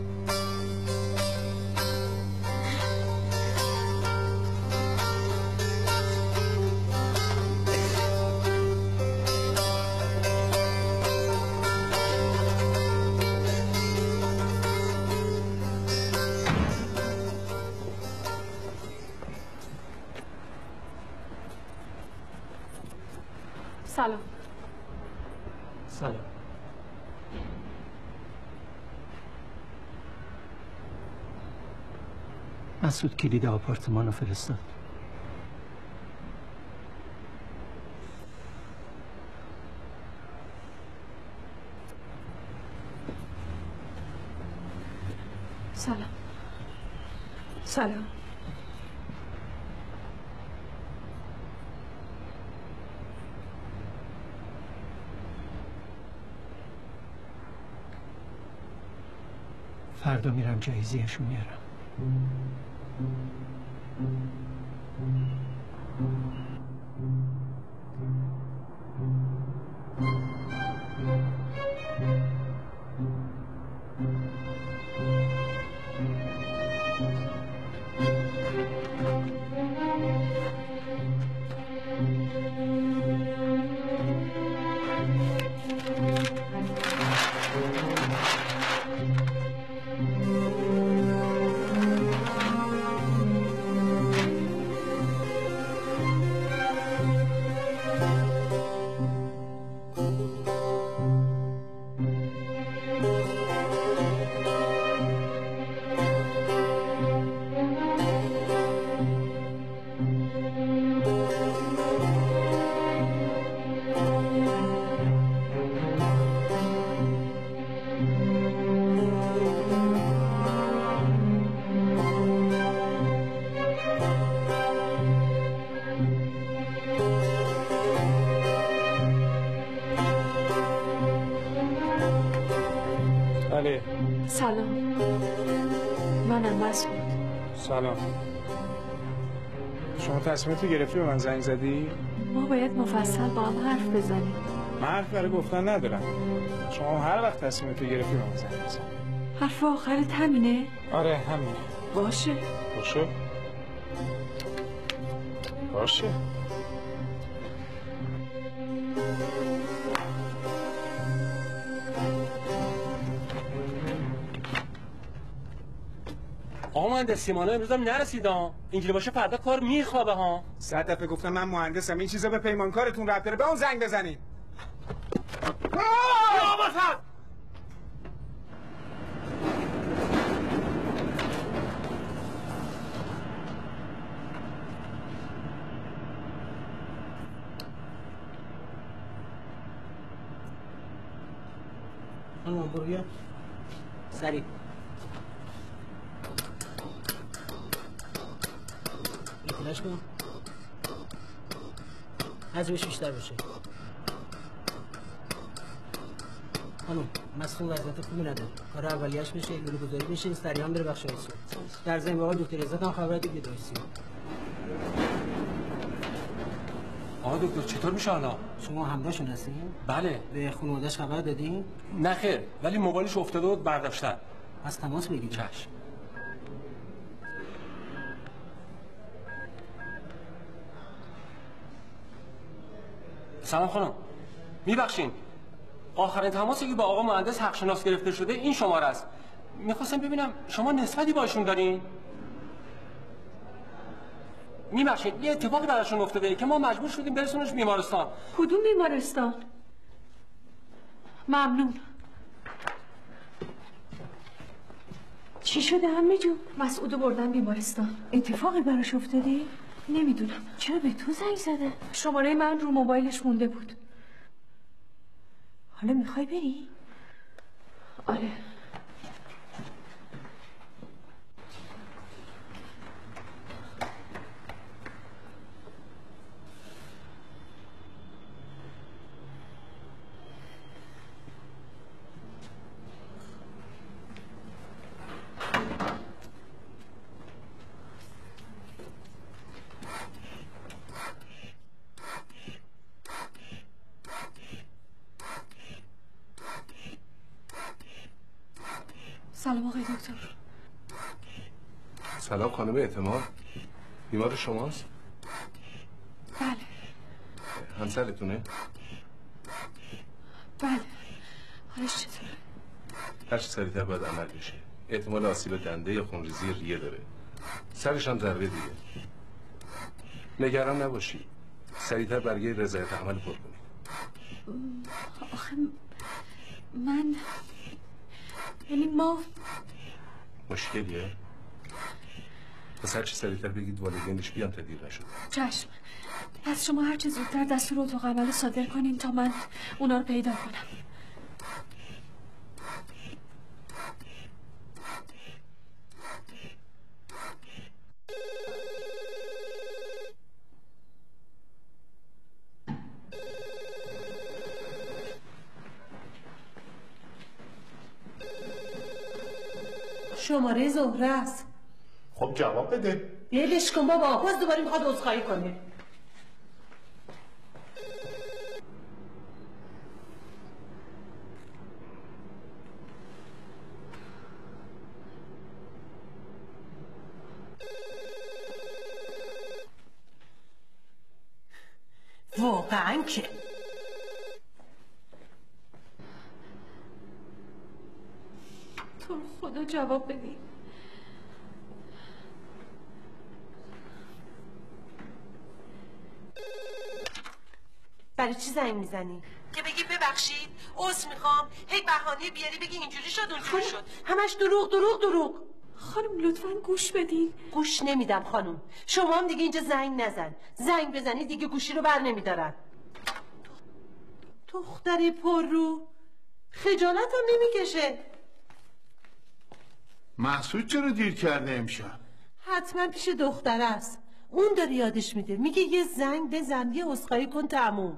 سلام. سلام. مسعود کلید آپارتمان رو فرستاد. سلام. سلام. فردا میرم جهیزیه‌شو میارم. سلام. منم مسعود. سلام. شما تصمیمتو گرفتی به من زنگ زدی؟ ما باید مفصل با هم حرف بزنیم. من حرف برای گفتن ندارم. شما هر وقت تصمیمتو گرفتی به من زنگ بزن. حرف آخرت همینه؟ آره همینه. باشه. باشه. باشه. آقا مهندس سیمانو امروزم نرسیدم. اینجوری باشه فردا کار میخوابه ها. 100 دفعه گفتم من مهندسم، این چیزا به پیمانکارتون ربط داره. به اون زنگ بزنید. برو بیا سریع. بلش کن. حجمش بیشتر باشه. خانم مسخون وضعیت خوبی نداره. کار اولیه‌اش بشه، گلو گذاری بشه، سریعا بره بخش آیسیو. در ضمن آقای دکتر عزت هم خبر دیگه آیسیو. آقا دکتر چطور میشه حالا؟ شما همراهشون هستین؟ بله. به خانواده‌اش خبر دادین؟ نه خیر، ولی موبایلش افتاده بود برداشتن. از تماس بگیرید. چشم. سلام خانم. میبخشین. آخرین تماسی که با آقا مهندس حق شناس گرفته شده این شماره است. میخواستم ببینم شما نسبتی باشون دارین؟ میبخشید یه اتفاقی براشون افتاده که ما مجبور شدیم برسونش بیمارستان. کدوم بیمارستان؟ ممنون. چی شده عمه جون؟ مسعودو بردن بیمارستان. اتفاقی براش افتاده؟ نمیدونم. چرا به تو زنگ زده؟ شماره من رو موبایلش مونده بود. حالا میخوای بری؟ آره. سلام آقای دکتر. سلام خانم اعتماد. بیمار شماست؟ بله. همسرتونه؟ بله. حالش چطوره؟ هر چه سریعتر باید عمل بشه. احتمال آسیب دنده یا خونریزی ریه داره. سرش هم ضربه دیگه. نگران نباشی. سریعتر برگه رضایت عمل پر کنی. آخه من یعنی ما مشکلیه؟ پس هر چه سریعتر بگید والدینش بیان تا دیر نشد. چشم. پس شما هر چه زودتر دستور اتاق عمل صادر کنین تا من اونا رو پیدا کنم. شماره زهره است. خب جواب بده. ولش کن بابا، باز دوباره میخواد عذرخواهی کنه. واقعا که تو خدا جواب بدی. برای چی زنگ میزنی؟ که بگی ببخشید عذر میخوام، هی بهانه بیاری بگی اینجوری شد اونجوری شد، همش دروغ دروغ دروغ. خانم لطفاً گوش بدین. گوش نمیدم خانم. شما هم دیگه اینجا زنگ نزن. زنگ بزنی دیگه گوشی رو بر نمیدارن. دختری پر رو خجالتم نمیکشه. محسود چرا دیر کرده امشب؟ حتما پیش دختر است. اون داره یادش میده، میگه یه زنگ بزن، یه عذرخواهی کن، تموم.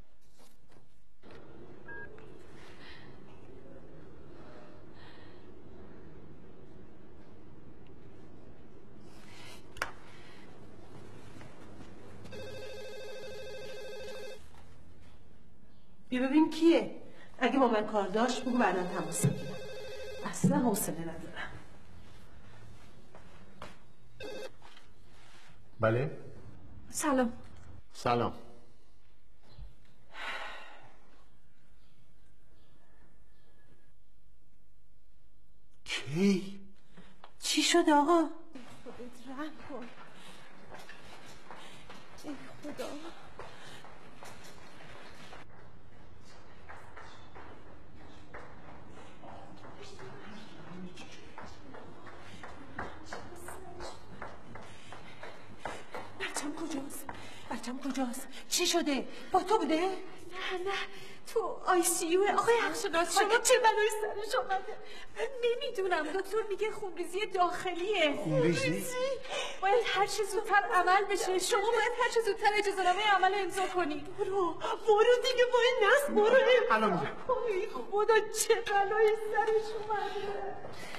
بیا ببین کیه. اگه با من کار داشت بگو بعدا تماس بگیرم. اصلا حوصله ندارم. بله. سلام. سلام. کی؟ چی شد آقا؟ خودت رحم کن. ای خدا. بچم کجاست؟ چی شده؟ با تو بوده؟ نه تو آی سی یو آقای حقشناس شما چه بلایی سرش آمده؟ من نمیدونم دکتر میگه خونریزی داخلیه. خونریزی؟ باید هر چه زودتر عمل بشه. شما باید هر چه زودتر اجازه نامه عمل امضا کنید. برو دیگه با این نصب برو. الان میگم. ای خدا چه بلایی سرش اومده.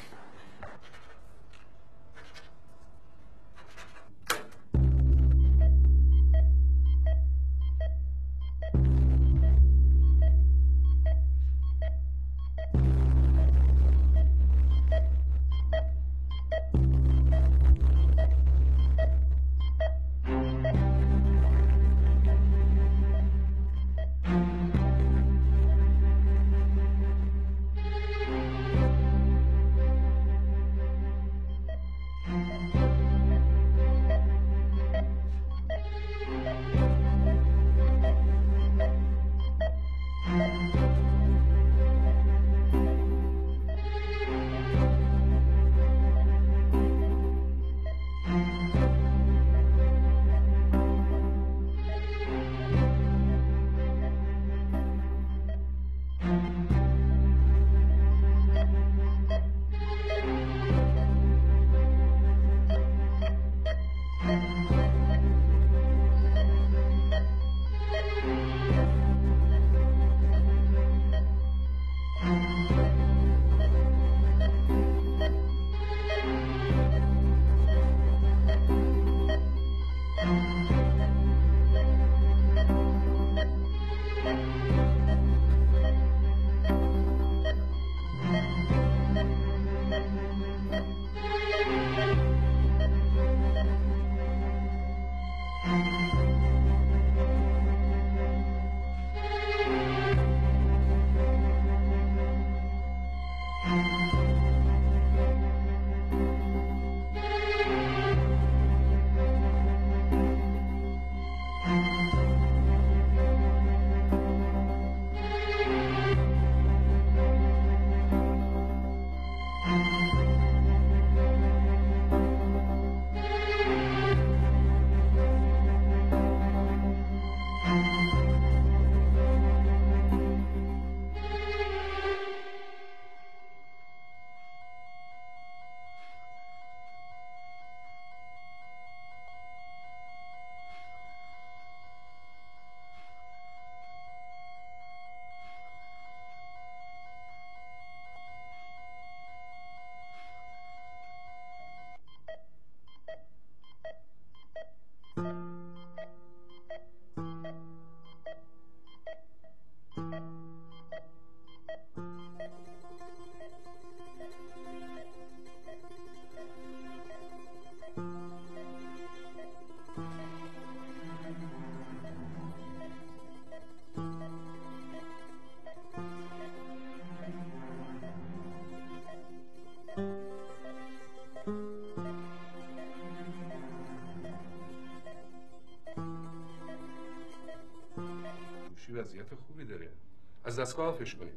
وضعیت خوبی داره. از دستگاه آفش کنید.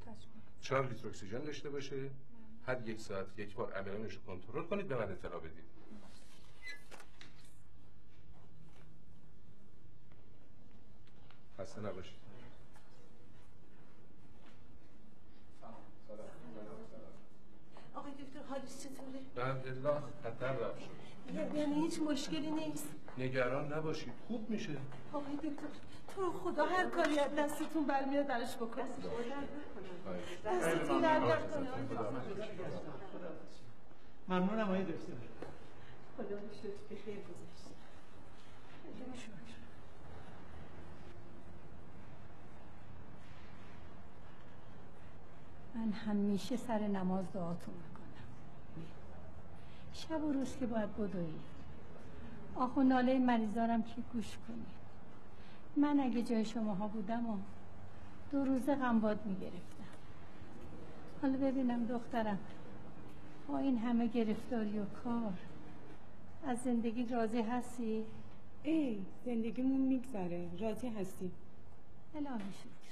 4 لیتر اکسیژن داشته باشه. هر 1 ساعت 1 بار عملانش رو کنترل کنید، به من اطلاع بدید. خسته نباشید. آقای دکتر حالش چطوره؟ الحمدلله خطر رفت شد. یعنی هیچ مشکلی نیست؟ نگران نباشید، خوب میشه. آقای دکتر تو خدا هر کاری از دستتون برمیاد براش بکنید. دستتون در نکنه. ممنونم آقای دکتر. خدا رو شکر که خیر گذشت. من همیشه سر نماز دعاتون میکنم. شب و روز که باید بدوید. آخ و ناله مریضارم که گوش کنید. من اگه جای شماها بودم و 2 روزه غمباد میگرفتم. حالا ببینم دخترم با این همه گرفتاری و کار از زندگی راضی هستی؟ زندگیمون میگذره، راضی هستی. الهی شکر.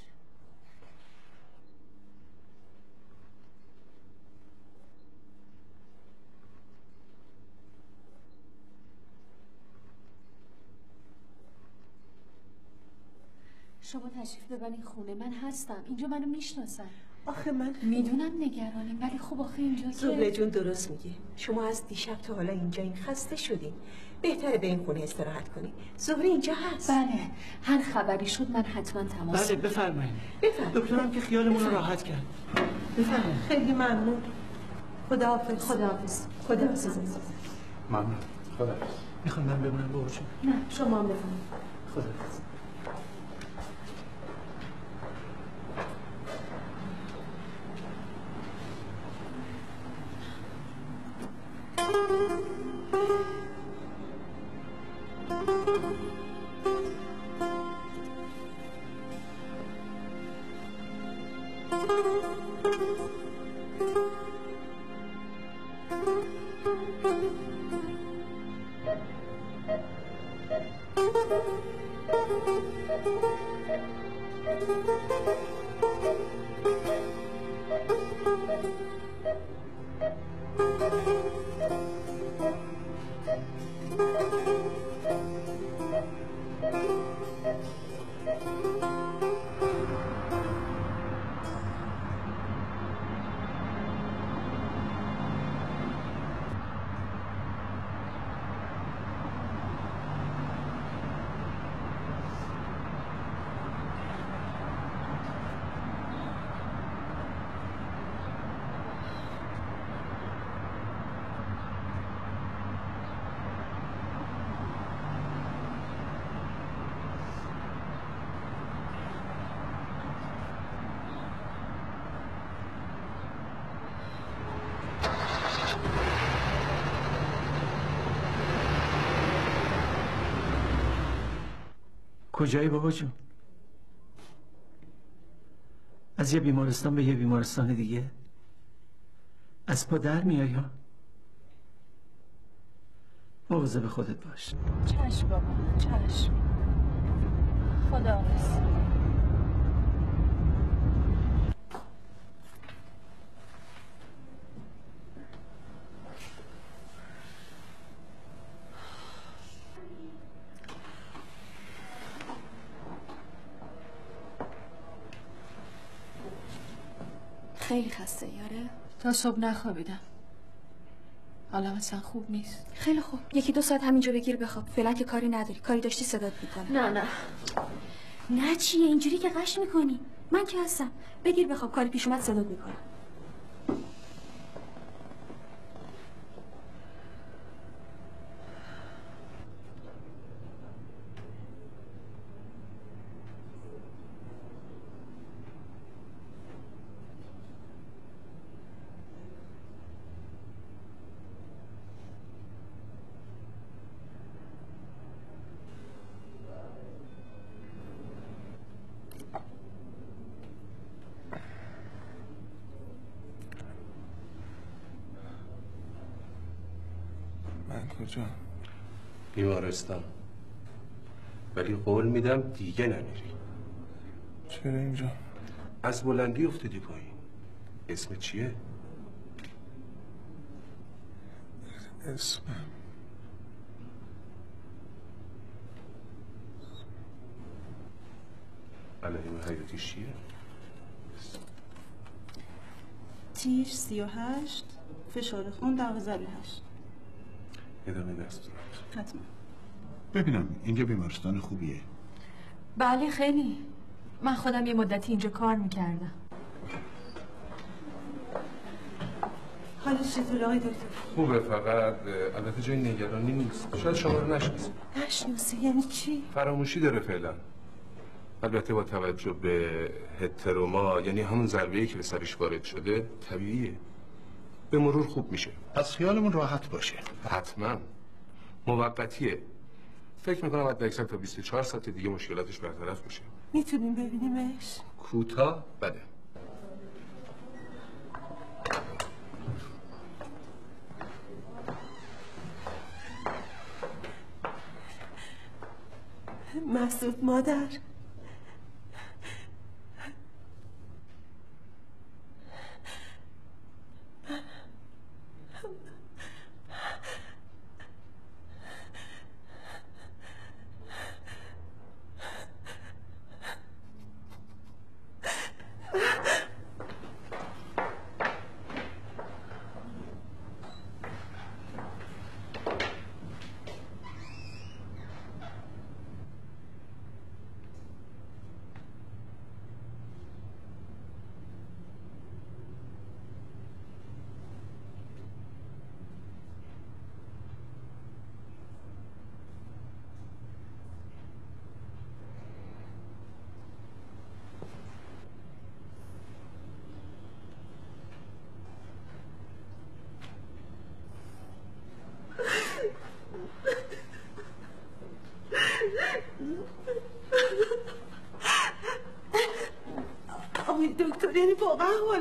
شما تشریف ببرین خونه، من هستم اینجا، منو میشناسن. آخه من میدونم نگرانیم، ولی خب آخه اینجا زهره جون درست میگه. شما از دیشب تا حالا اینجا این خسته شدین، بهتره به این خونه استراحت کنی. زهره اینجا هست. بله، هر خبری شد من حتما تماس. بله بفرمایید. دکترم که خیالمون رو راحت کرد. بفرمایید. خیلی ممنون. خداحافظ. خداحافظ. خداحافظ. ممنون. خداحافظ. میخوام من بمونم بابا جون؟ نه شما هم بفرمایید. خداحافظ. کجایی بابا جون؟ از یه بیمارستان به یه بیمارستان دیگه؟ از پا در میای ها؟ مواظب خودت باش. چشم بابا، چشم. خداحافظ. خیلی خسته یاره؟ تا صبح نخوابیدم. حالا مثلا خوب نیست. خیلی خوب، 1-2 ساعت همینجا بگیر بخواب. فعلا که کاری نداری، کاری داشتی صدات میکنه. نه چیه اینجوری که قش میکنی؟ من که هستم، بگیر بخواب، کاری پیش اومد صدات میکنه. کجا؟ بیمارستان. ولی قول میدم دیگه نمیری. چرا اینجا؟ از بلندی افتادی پایین. اسم چیه؟ اسمم علائم حیاتیش چیه؟ تیر 38 فشار خون 12.8. ادامه دست حتما. ببینم اینجا بیمارستان خوبیه؟ بله خیلی. من خودم یه مدتی اینجا کار میکردم. حالش چطور آقای دکتر؟ خوبه، فقط البته جای نگرانی نیست. شاید شما رو نشناسه. نشناسه یعنی چی؟ فراموشی داره فعلا. البته با توجه به هتروما، یعنی همون ضربه‌ای که به سرش وارد شده، طبیعیه. به مرور خوب میشه. پس خیالمون راحت باشه. حتما. موقتیه. فکر میکنم حد اکثر تا 24 ساعت دیگه مشکلاتش برطرف میشه. میتونیم ببینیمش؟ کوتاه بده. مسعود مادر،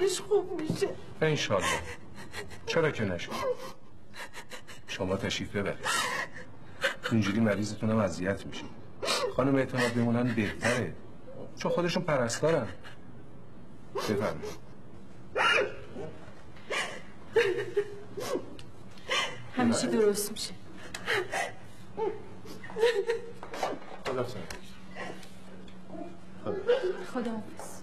حالش خوب میشه. انشالله. چرا که نشه؟ شما تشریف ببرید. اینجوری مریضتون هم اذیت میشه. خانم اعتماد بمونن بهتره، چون خودشون پرستارن. بفرمایید. همیشه درست میشه. خداحافظ.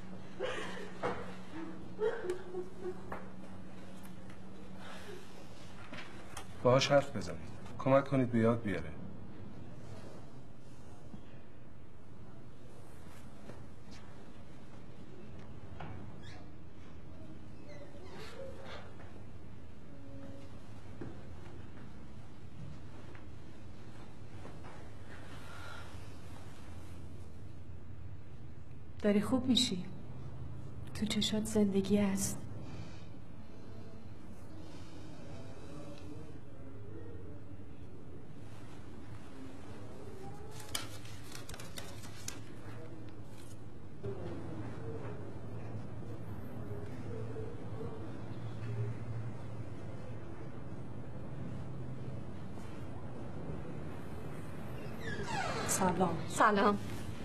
باهاش حرف بزنید، کمک کنید به یاد بیاره. داری خوب میشی. تو چشات زندگی هست. سلام. سلام.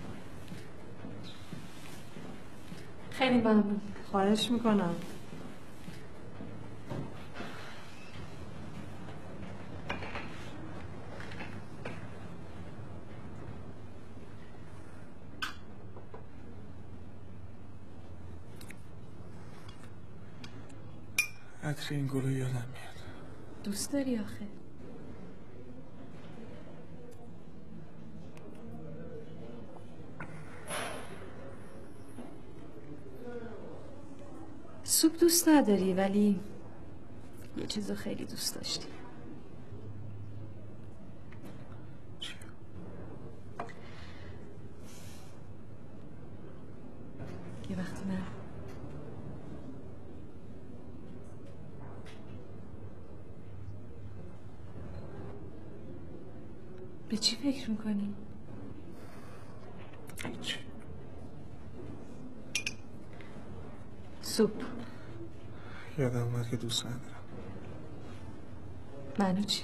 خیلی ممنون. خواهش میکنم. عطر این گلو یادم میاد. دوست داری آخه؟ سوپ دوست نداری ولی یه چیزو خیلی دوست داشتی. یه وقتی من به چی فکر میکنی؟ هیچ. سوپ. یادم اومد که دوست ندارم. منو چی؟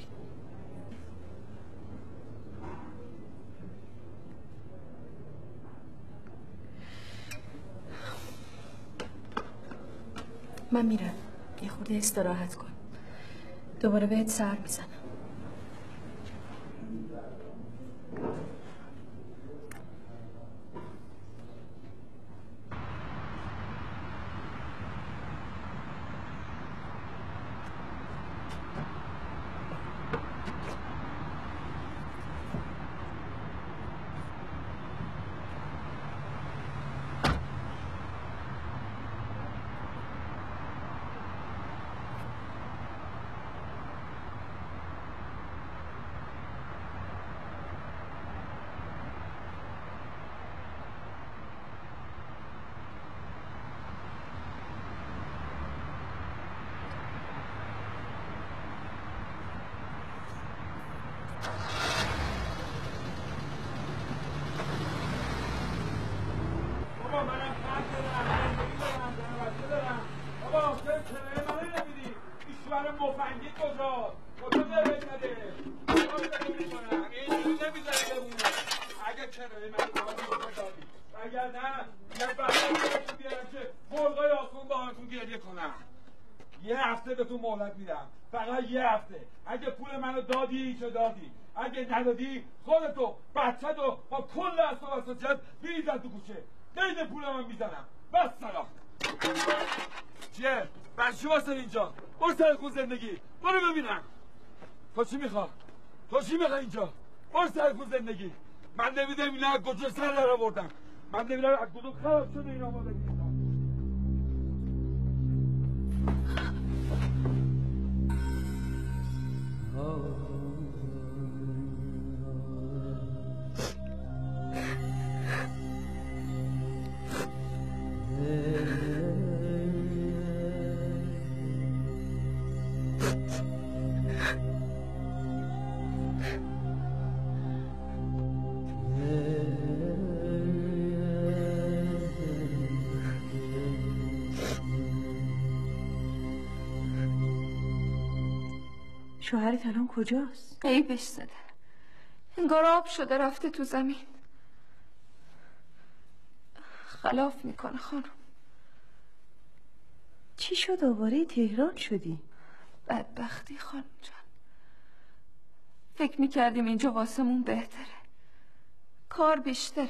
من میرم یه خورده استراحت کن. دوباره بهت سر میزنم. مفنگی کجا؟ کجا داره نده؟ این نمیذاره بمونه. اگه کرایه من دادی اگر نه یه بحثی بیارم که مرغای آسمون با همتون گریه کنم. یه هفته به تو مهلت میدم، فقط یه هفته. اگه پول منو دادی چه دادی، اگه ندادی خودتو بچه‌تو با کل اسباب و جد میریزن تو کوچه. قید پول من میزنم. بس سلام. چیه؟ برشی واسه اینجا؟ برو سر خون زندگی. برو ببینم تو چی میخوا؟ تو چی میخوا اینجا؟ برو سر خون زندگی. من نمیدونم اینا از کجا سر در آوردم. من نمیدونم از کجا خراب شده این آمادگی. شوهرت الان کجاست؟ عیبش زده، انگار آب شده رفته تو زمین. خلاف میکنه خانم. چی شد دوباره تهران شدی؟ بدبختی خانم جان. فکر میکردیم اینجا واسمون بهتره، کار بیشتره.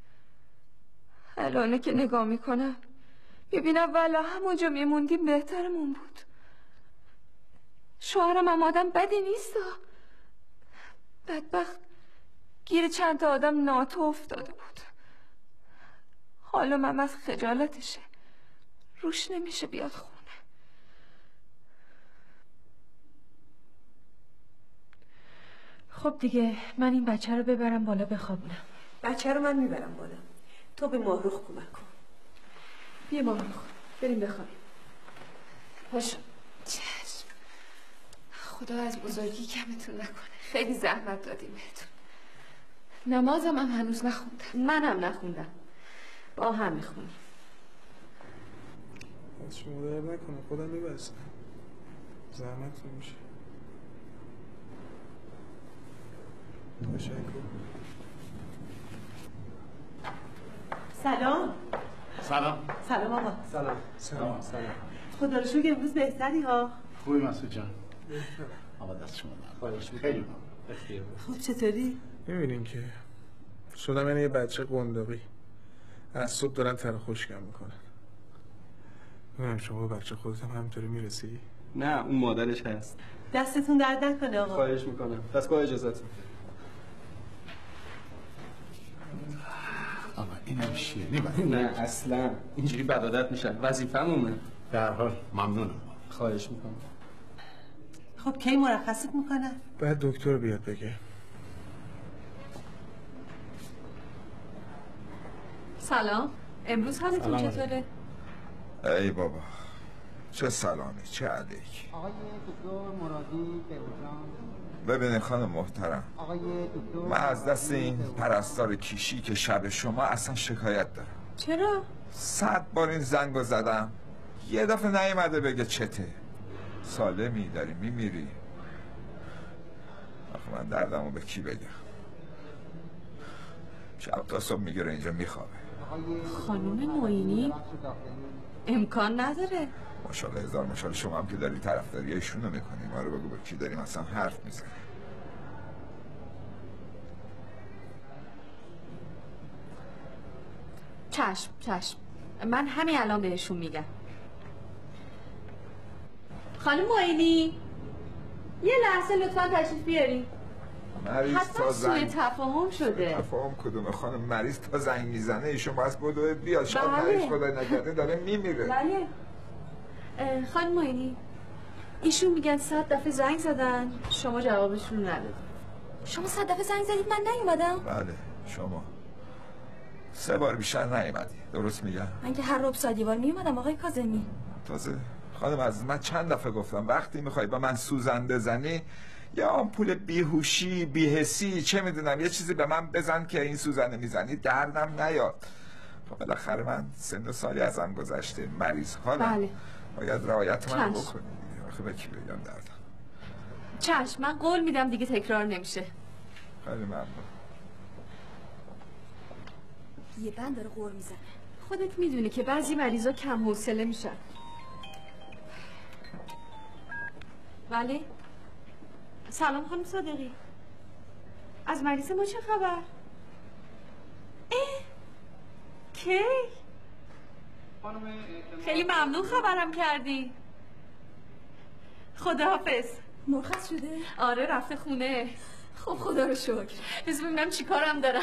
الانه که نگاه میکنم میبینم والا همونجا میموندیم بهترمون بود. شوهرم هم آدم بدی نیست، بدبخت گیر چند تا آدم ناتو افتاده بود. حالا من از خجالتشه روش نمیشه بیاد خونه. خب دیگه من این بچه رو ببرم بالا بخوابونم. بچه رو من میبرم بالا، تو به ماهروخ کمک کن. بیا ماهروخ بریم بخوابیم. پاشو. چشم. خدا از بزرگی کمتون نکنه، خیلی زحمت دادیم بهتون. نمازم هم هنوز نخوندم. منم نخوندم، با هم میخونیم. از شما در نکنه، خودم میبرسم، زحمت میشه. تشکر. سلام. سلام آقا. سلام. خدا رو شکر امروز بهتری ها. خوبی مسعود جان؟ آقا دست شما درد. خیلی خوب. چطوری؟ میبینین که شدم یعنی یه بچه قنداقی از صبح دارن تر خشکم میکنن. ببینم شما بچه خودت هم همینطوری میرسی؟ نه اون مادرش هست. دستتون درد نکنه آقا. خواهش میکنم. پس با اجازهتون. آقا اینم شیرینی نه اصلا اینجوری بد عادت میشن، وظیفه‌مونه. در حال ممنونم. خواهش میکنم. خب کی مرخصت میکنن؟ بعد دکتر بیاد بگه. سلام. امروز حالتون چطوره؟ ای بابا چه سلامی چه علیک. آقای دکتر مرادی بهوجان. ببینید خانم محترم، آقای دکتر من از دست این پرستار کیشی که شب شما اصلا شکایت دارم. چرا؟ 100 بار این زنگو زدم یه دفعه نیومده بگه چته. سالمی داری میمیری. آخه من دردمو به کی بگم؟ شب تا صبح میگیره اینجا میخوابه. خانم معینی امکان نداره. ماشاءالله هزار ماشاءالله، شما هم که داری طرفداری ایشونو میکنی، ما رو بگو به کی داریم اصلا حرف میزنی. چشم من همین الان بهشون میگم. خانم معینی یه لحظه لطفا تشریف بیارین. مریض حتما تا سوء زنگ تفاهم شده. تفاهم کدوم خانم؟ مریض تا زنگ میزنه ایشون باید بدوه بیاد. شاید بله. مریض خدای نکرده داره میمیره. بله. خانم معینی ایشون میگن 100 دفعه زنگ زدن شما جوابشون ندادید. شما 100 دفعه زنگ زدید من نیومدم؟ بله شما 3 بار بیشتر نیومدی. درست میگم؟ من که هر ربع ساعت دیوار میومدم آقای کاظمی. تازه خانم عزیز من چند دفعه گفتم وقتی میخوای با من سوزن بزنی یا آمپول بیهوشی بیهسی چه میدونم یه چیزی به من بزن که این سوزن میزنی دردم نیاد. خب بالاخره من سن و سالی ازم گذشته، مریض حالم. بله. باید رعایت من چشم. بکنی. آخه به کی بگم دردم. چشم من قول میدم دیگه تکرار نمیشه. خیلی ممنون. یه بند داره قور میزنه. خودت میدونی که بعضی مریضا کم حوصله میشن. بله. سلام خانم صادقی. از مریض ما چه خبر؟ کی؟ خیلی ممنون خبرم کردی. خداحافظ. مرخص شده؟ آره رفته خونه. خب خدا رو شکر. بذار ببینم چی کارم دارم.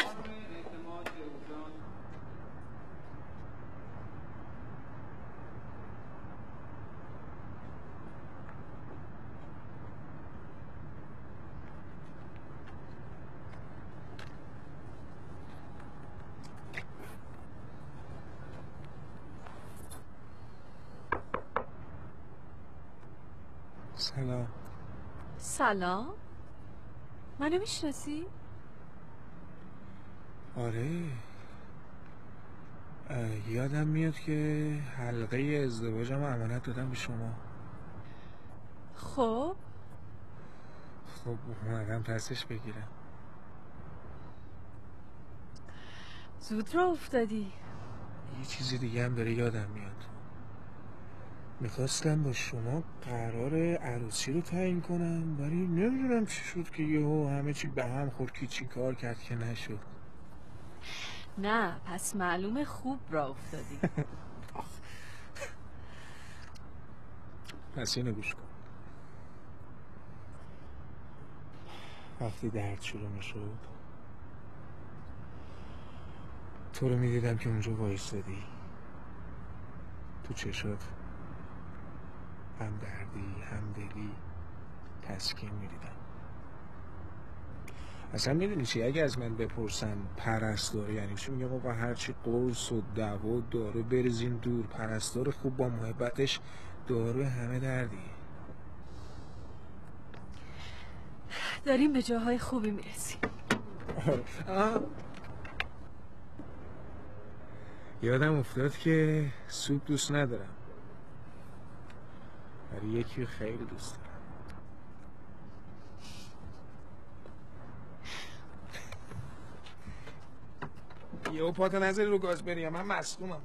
سلام. سلام. منو میشناسی؟ آره یادم میاد که حلقه ازدواجم امانت دادم به شما. خب خب اومدم پسش بگیرم. زود را افتادی. یه چیزی دیگه هم داره یادم میاد. میخواستم با شما قرار عروسی رو تعیین کنم، ولی نمیدونم چی شد که یهو همه چی به هم خورد که چی کار کرد که نشد. نه پس معلومه خوب را افتادی. پس اینو گوش کن. وقتی درد شروع میشد تو رو میدیدم که اونجا وایستادی، تو چشات هم دردی هم دلی تسکین میدیدم. اصلا میدونی چی؟ اگه از من بپرسن پرستار یعنی چی، میگم آقا هرچی قرص و دوا و دارو بریزین دور، پرستار خوب با محبتش دارو همه دردی. داریم به جاهای خوبی میرسیم. یادم افتاد که سوپ دوست ندارم، ولی یکی خیلی دوست دارم. یهو پاتو نذاری رو گاز بری، من مصدومم.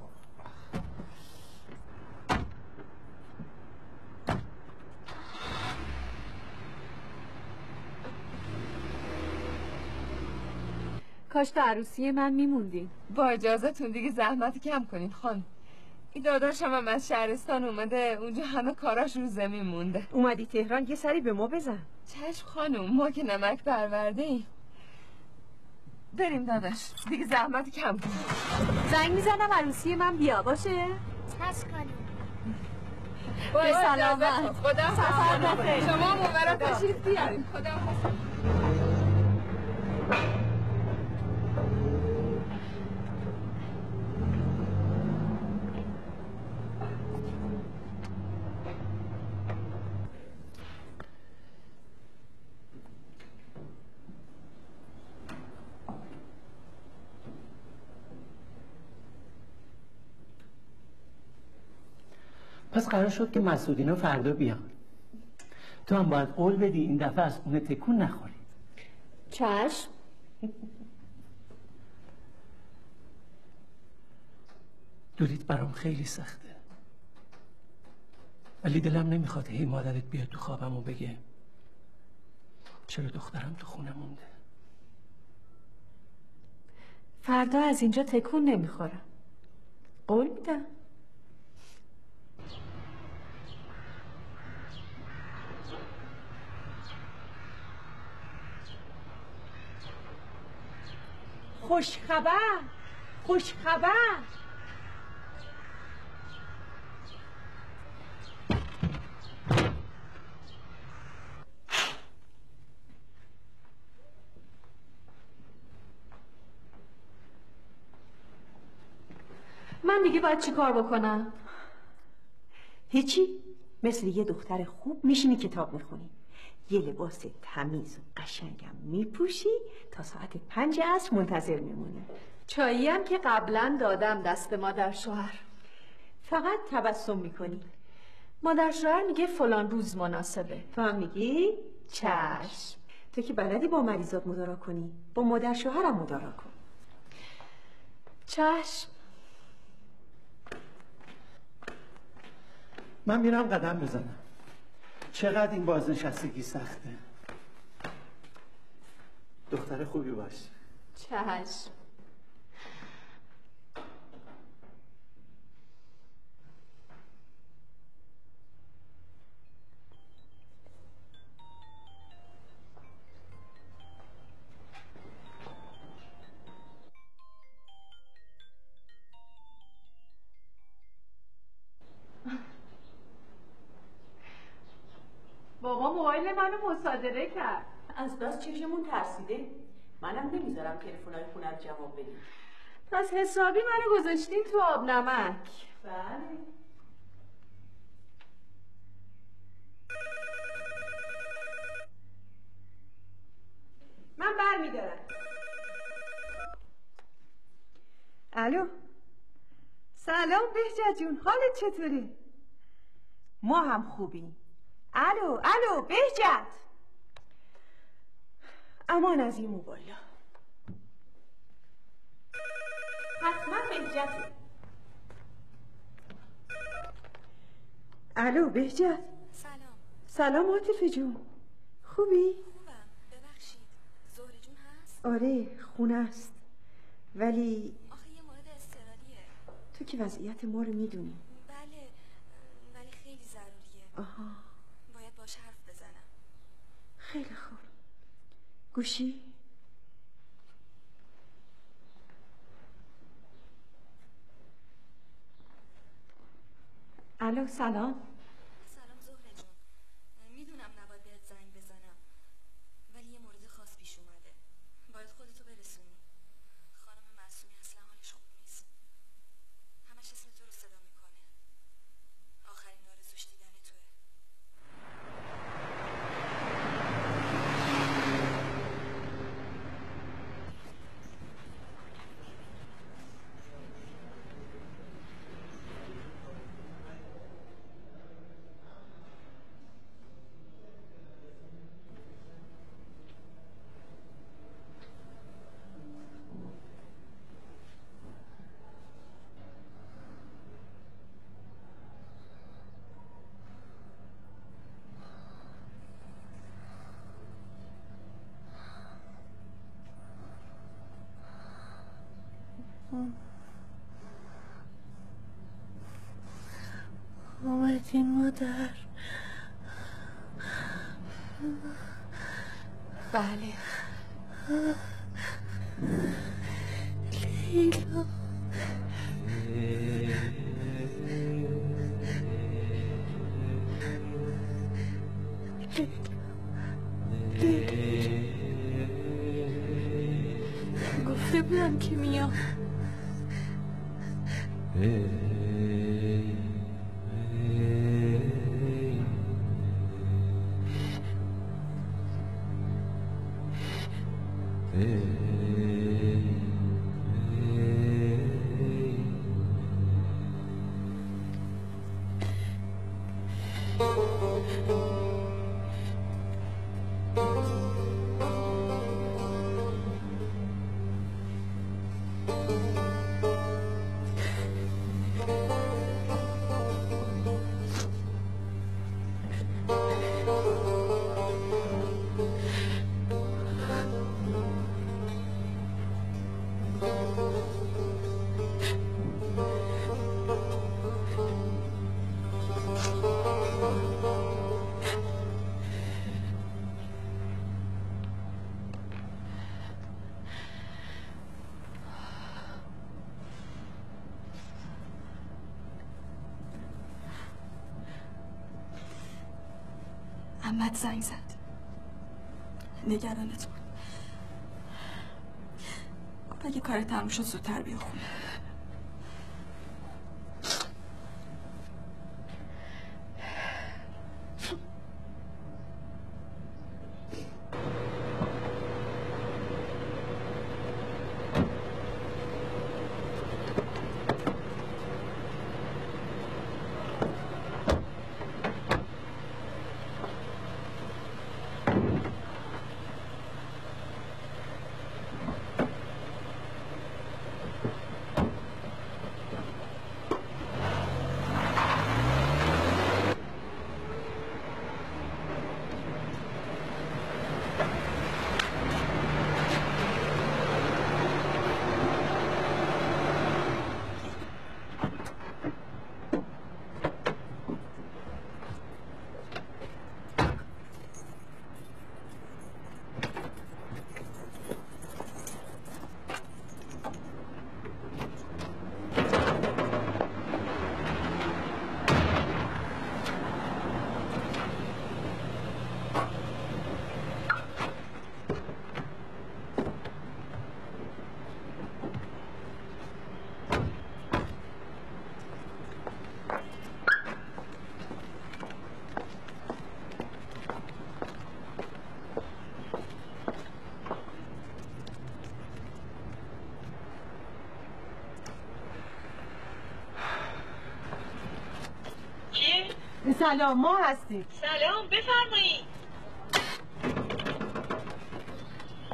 کاش تا عروسی من میموندین. با اجازهتون دیگه زحمت کم کنین خانم. این داداشم هم از شهرستان اومده، اونجا همه کاراش رو زمین مونده. اومدی تهران یه سری به ما بزن. چشم خانم، ما که نمک پرورده ایم. بریم داداش دیگه زحمت کم کن. زنگ میزنم عروسی من بیا باشه. چشم کنیم. به سلامت. خدا سفر بخیر. شما مبارک تشریف بیارید. خدا پس قرار شد که مسعودینا فردا بیان. تو هم باید قول بدی این دفعه از اون تکون نخوری. چشم. دوریت برام خیلی سخته، ولی دلم نمیخواد هی مادرت بیاد تو خوابم و بگه چرا دخترم تو خونه مونده. فردا از اینجا تکون نمیخورم، قول میدم. خوش خبر، خوش خبر. من دیگه باید چی کار بکنم؟ هیچی، مثل یه دختر خوب میشینی کتاب میخونی، یه لباس تمیز و قشنگم میپوشی تا ساعت 5 عصر منتظر میمونه. چایی هم که قبلا دادم دست مادر شوهر. فقط تبسم میکنی. مادر شوهر میگه فلان روز مناسبه، تو هم میگی چشم. تو که بلدی با مریضات مدارا کنی، با مادر شوهرم مدارا کن. چشم. من میرم قدم بزنم. چقدر این بازنشستگی سخته. دختر خوبی باش. چشم. بابا موبایل منو مصادره کرد. از بس چشمون ترسیده. منم نمیذارم تلفن‌های خونت جواب بدی. پس حسابی منو گذاشتین تو آب نمک. بله. من برمیدارم. الو. سلام بهجت جون، حالت چطوره؟ ما هم خوبیم. الو الو بهجت. امان از این موبایل. حتما بهجته. الو بهجت. سلام عاطفه جون. خوبی؟ خوبم. ببخشید زهره جون هست؟ آره خونه است، ولی آخه یه مورد اضطراریه. تو که وضعیت ما رو میدونی. بله ولی خیلی ضروریه. آها باید باش حرف بزنم. خیلی خوب. گوشی؟ الو سلام. سلام زهره جون. میدونم نباید بهت زنگ بزنم ولی یه مورد خاص پیش اومده. باید خودتو برسونی. خانم معصومی اصلا حالش خوب نیست. همش اسم تو رو صدا میکنه. آخرین آرزوش دیدن توه. اومدین مادر؟ بله. لیلا گفته بودم که میام. عمت زنگ زد. نگرانت بود. اگه کار تموم شد زودتر بیا خونه. سلام ما هستیم. سلام بفرمایید.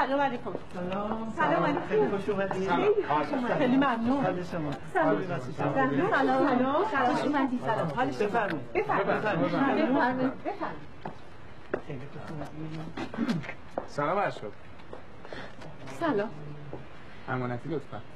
سلام علیکم. سلام علیکم. خیلی خوش اومدید. خیلی ممنون. حال شما. سلام. خوش اومدید. سلام. حالش بفرمایید. بفرمایید. خیلی خوش اومدید. سلام ارشد. سلام. امانتی لطفا.